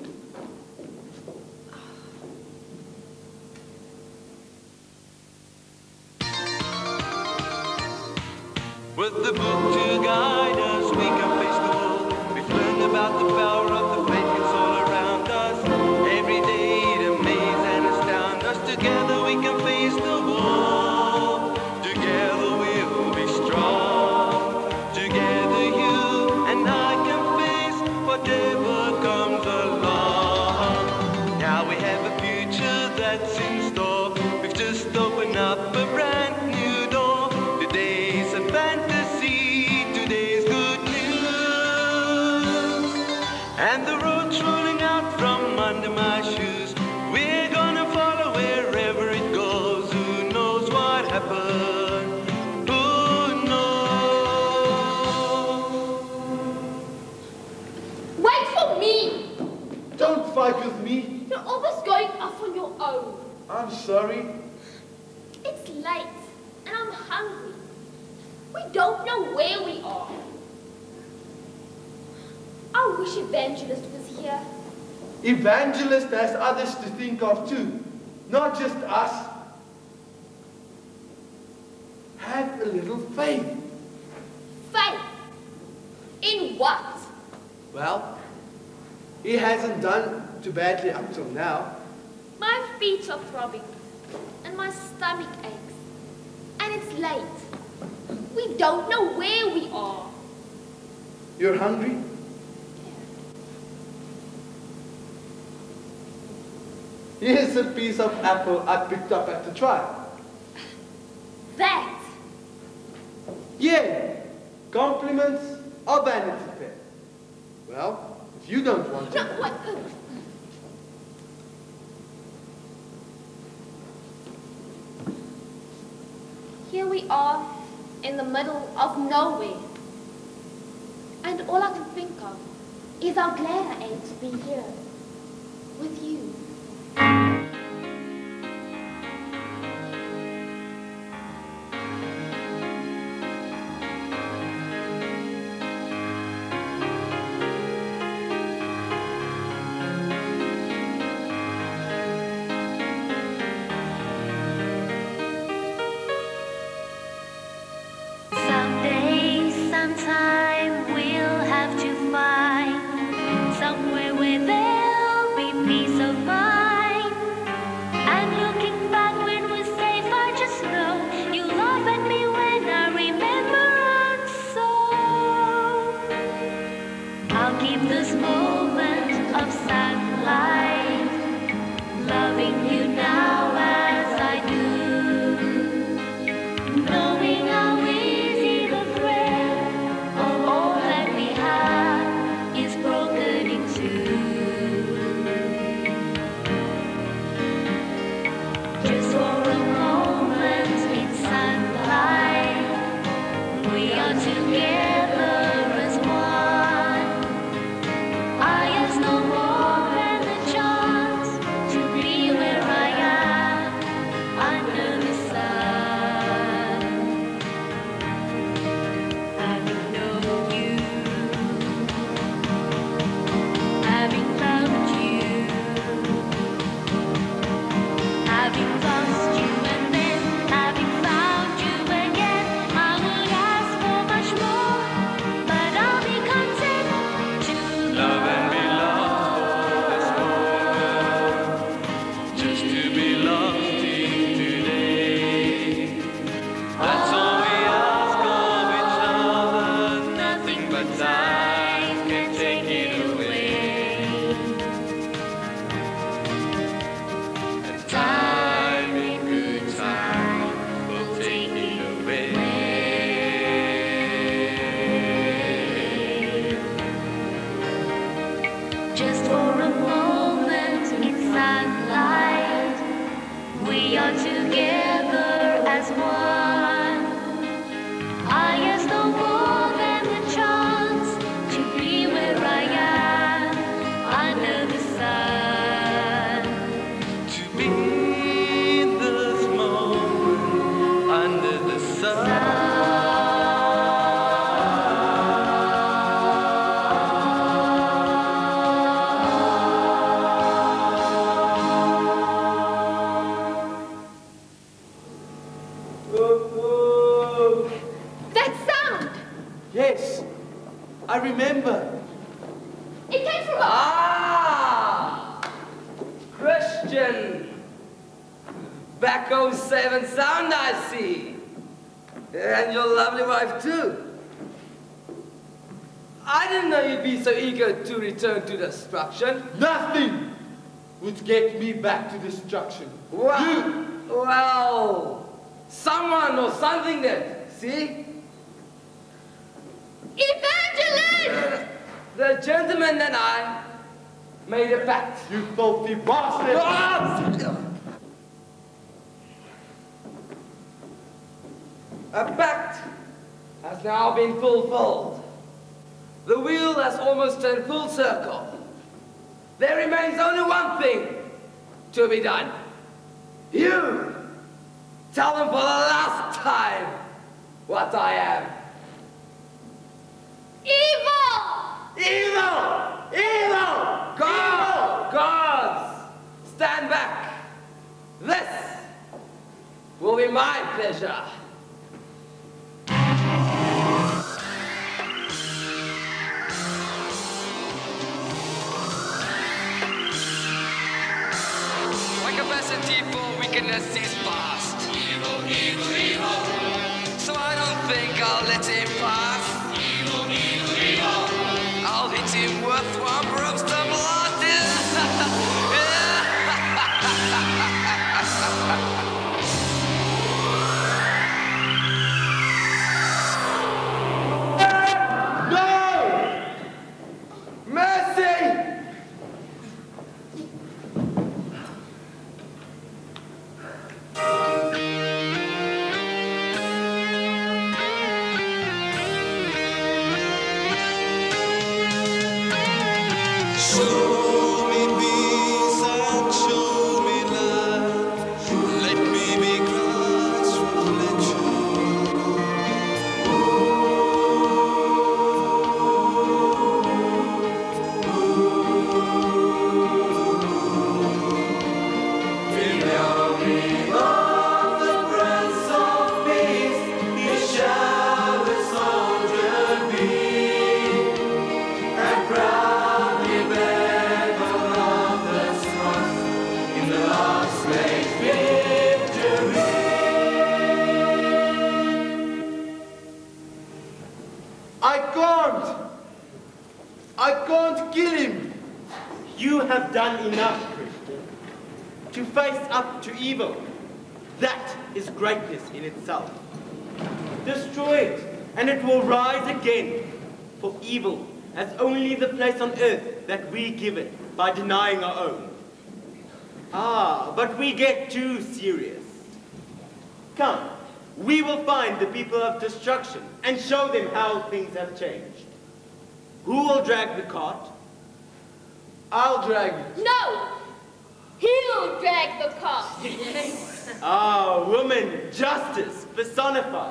With the book to guide us, we can face the world. We've learned about the power of the faith that's all around us. Every day it amaze and astound us. Together we can face the world. Together we'll be strong. Together you and I can face whatever comes along. Now we have a future that's in store. We've just opened up a brand new door. Today's a fantasy, today's good news. And the road's rolling out from under my shoes. We're gonna follow wherever it goes. Who knows what happened? Who knows? Wait for me! Don't fight with me. You're always going off on your own. I'm sorry. It's late, and I'm hungry. We don't know where we are. I wish Evangelist was here. Evangelist has others to think of too. Not just us. Have a little faith. Faith? In what? Well, he hasn't done too badly up till now. My feet are throbbing, and my stomach aches. And it's late. We don't know where we are. You're hungry? Here's a piece of apple I picked up at the trial. That Yeah, compliments are Vanity Fair. Well, if you don't want to... No, what? Here we are in the middle of nowhere. And all I can think of is how glad I am to be here with you. Someday, sometime, we'll have to find somewhere where there'll be peace of mind. And looking back when we're safe, I just know you laugh at me when I remember our song. I'll keep this moment of sunlight, loving you now as I do, knowing how easy the thread of all that we have is broken in two. Just for a moment in sunlight, we are together as one. I ask no more than the chance to be where I am under the sun. Having known you, having loved you, having lost you and then having found you again, I would ask for much more, but I'll be content to Love and be loved for this moment, just to be loved in today. That's all we ask of each other, nothing but time can take it away. And time, in good time, will take it away. just for a moment in sunlight, we are together as one. I ask no more than the chance to be where I am under the sun. To be in this moment under the sun. That sound! Yes, I remember. It came from Ah! Christian! Back 07 sound, I see. And your lovely wife, too. I didn't know you'd be so eager to return to destruction. Nothing would get me back to destruction. Well, someone or something then, see? Evangelist! The gentleman and I made a pact. You filthy bastard! A pact has now been fulfilled. The wheel has almost turned full circle. There remains only one thing to be done. You tell them for the last time what I am. Evil! Evil! Evil! God! Gods! Stand back. This will be my pleasure. My capacity for weakness is vast. Evil, evil, evil. So I don't think I'll let him pass. Evil, evil, evil. I'll hit him with one roast of blood. Show me peace and show me life. Let me be God's reflection. Fill me of the Prince of Peace. He shall the soldier be, and proudly bear the martyr's cross in the last great victory. I can't kill him. You have done enough, Christian, to face up to evil. That is greatness in itself. Destroy it, and it will rise again. For evil has only the place on earth that we give it by denying our own. Ah, but we get too serious. Come, we will find the people of destruction and show them how things have changed. Who will drag the cart? I'll drag it. No! He'll drag the cart. Ah, woman, justice personified.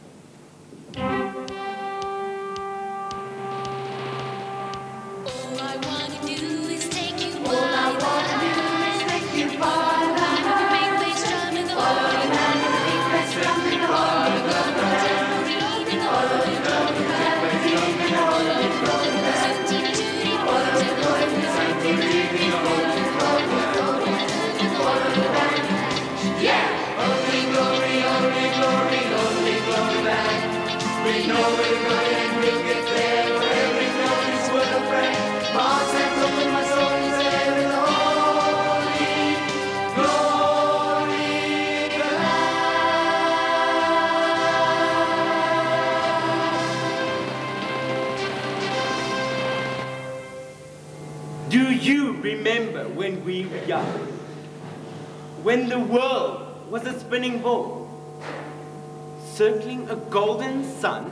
We know we're going and we'll get there. Where every note is worth a prayer. My heart's hands open, my soul is there in the holy glory land. Do you remember when we were young? When the world was a spinning ball, circling a golden sun?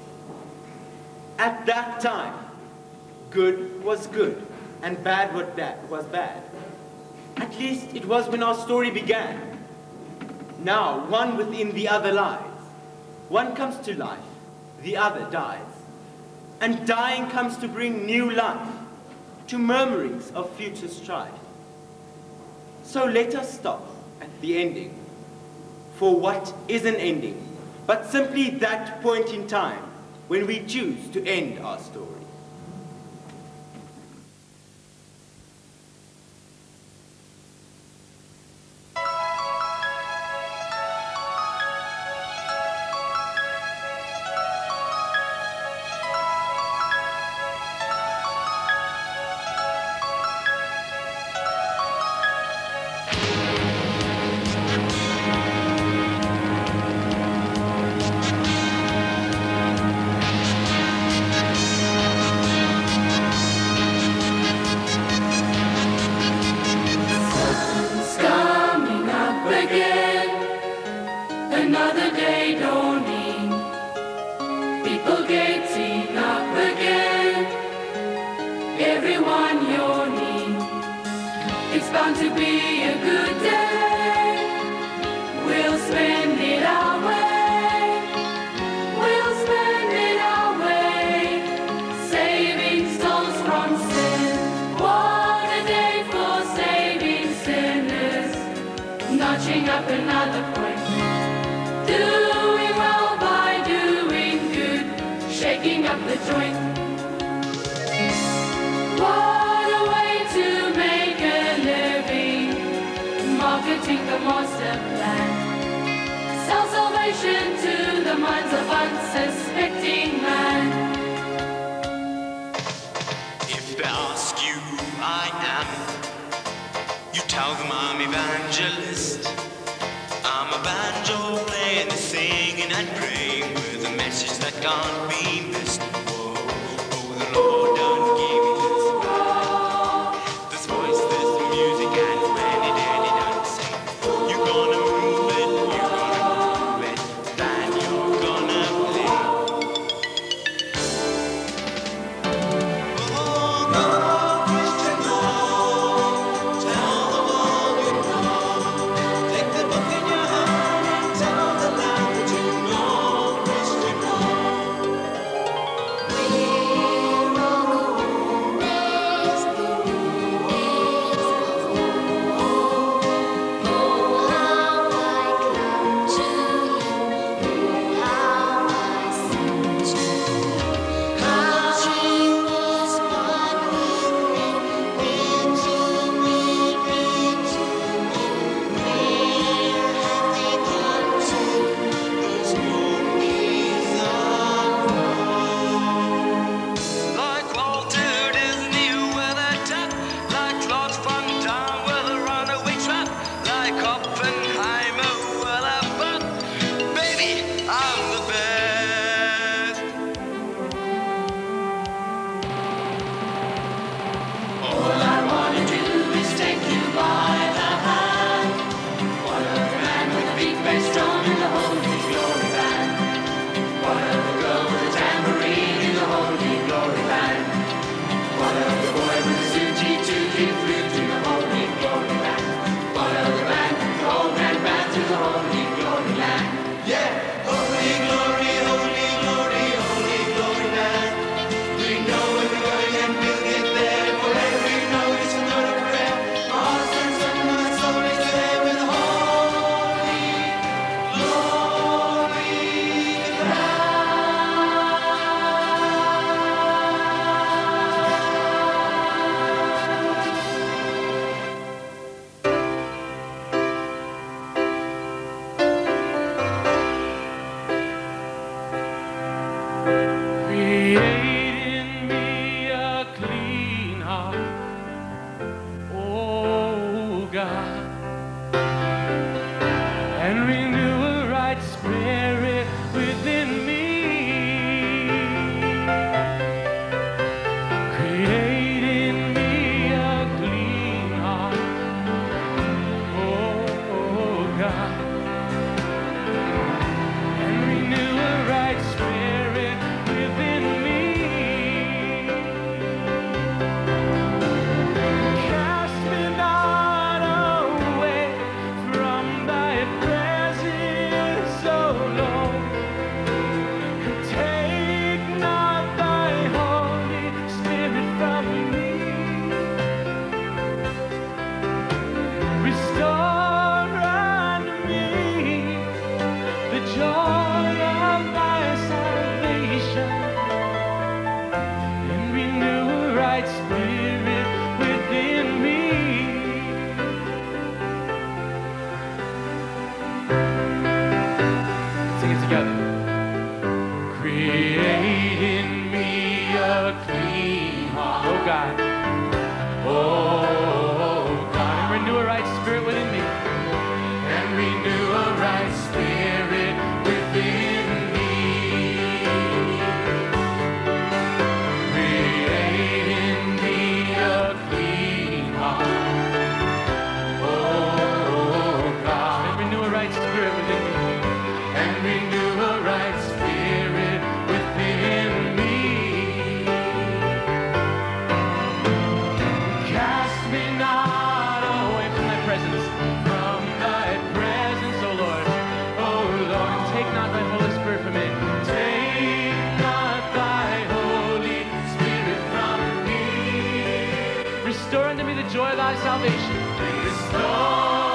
At that time, good was good and bad was bad. At least it was when our story began. Now, one within the other lies. One comes to life, the other dies. And dying comes to bring new life to murmurings of future strife. So let us stop at the ending. For what is an ending but simply that point in time when we choose to end our story? Another day dawning, people getting up again, everyone yawning. It's bound to be a good day. We'll spend it our way. We'll spend it our way, saving souls from sin. What a day for saving sinners, notching up another point. Doing well by doing good, shaking up the joint. What a way to make a living, marketing the master plan. Sell salvation to the minds of unsuspecting man. If they ask you who I am, you tell them I'm evangelist. I'm a banjo playing, singing and praying with a message that can't be missed. Whoa, oh, the Lord done gave me this voice, this music, and when he did, he done say, you're gonna move it, you're gonna move it, and you're gonna play. Oh, no, Christian. Create in me a clean heart, oh God, and renew a right spirit within me. Create in me a clean heart, oh God, and renew a right spirit within me. Cast me not away from thy presence, O Lord. Take not thy Holy Spirit from me. Restore unto me the joy of thy salvation, and renew a right spirit within me. Sing it together. Create in me a clean heart, oh God, oh God, and renew a right spirit within me, and renew a right spirit within me. Create in me a clean heart, oh God, and renew a right spirit within me, and renew a right spirit within me. Cast me not away from thy presence, O Lord. Oh Lord, and take not thy Holy Spirit from me. Take not thy Holy Spirit from me. Restore unto me the joy of thy salvation. Restore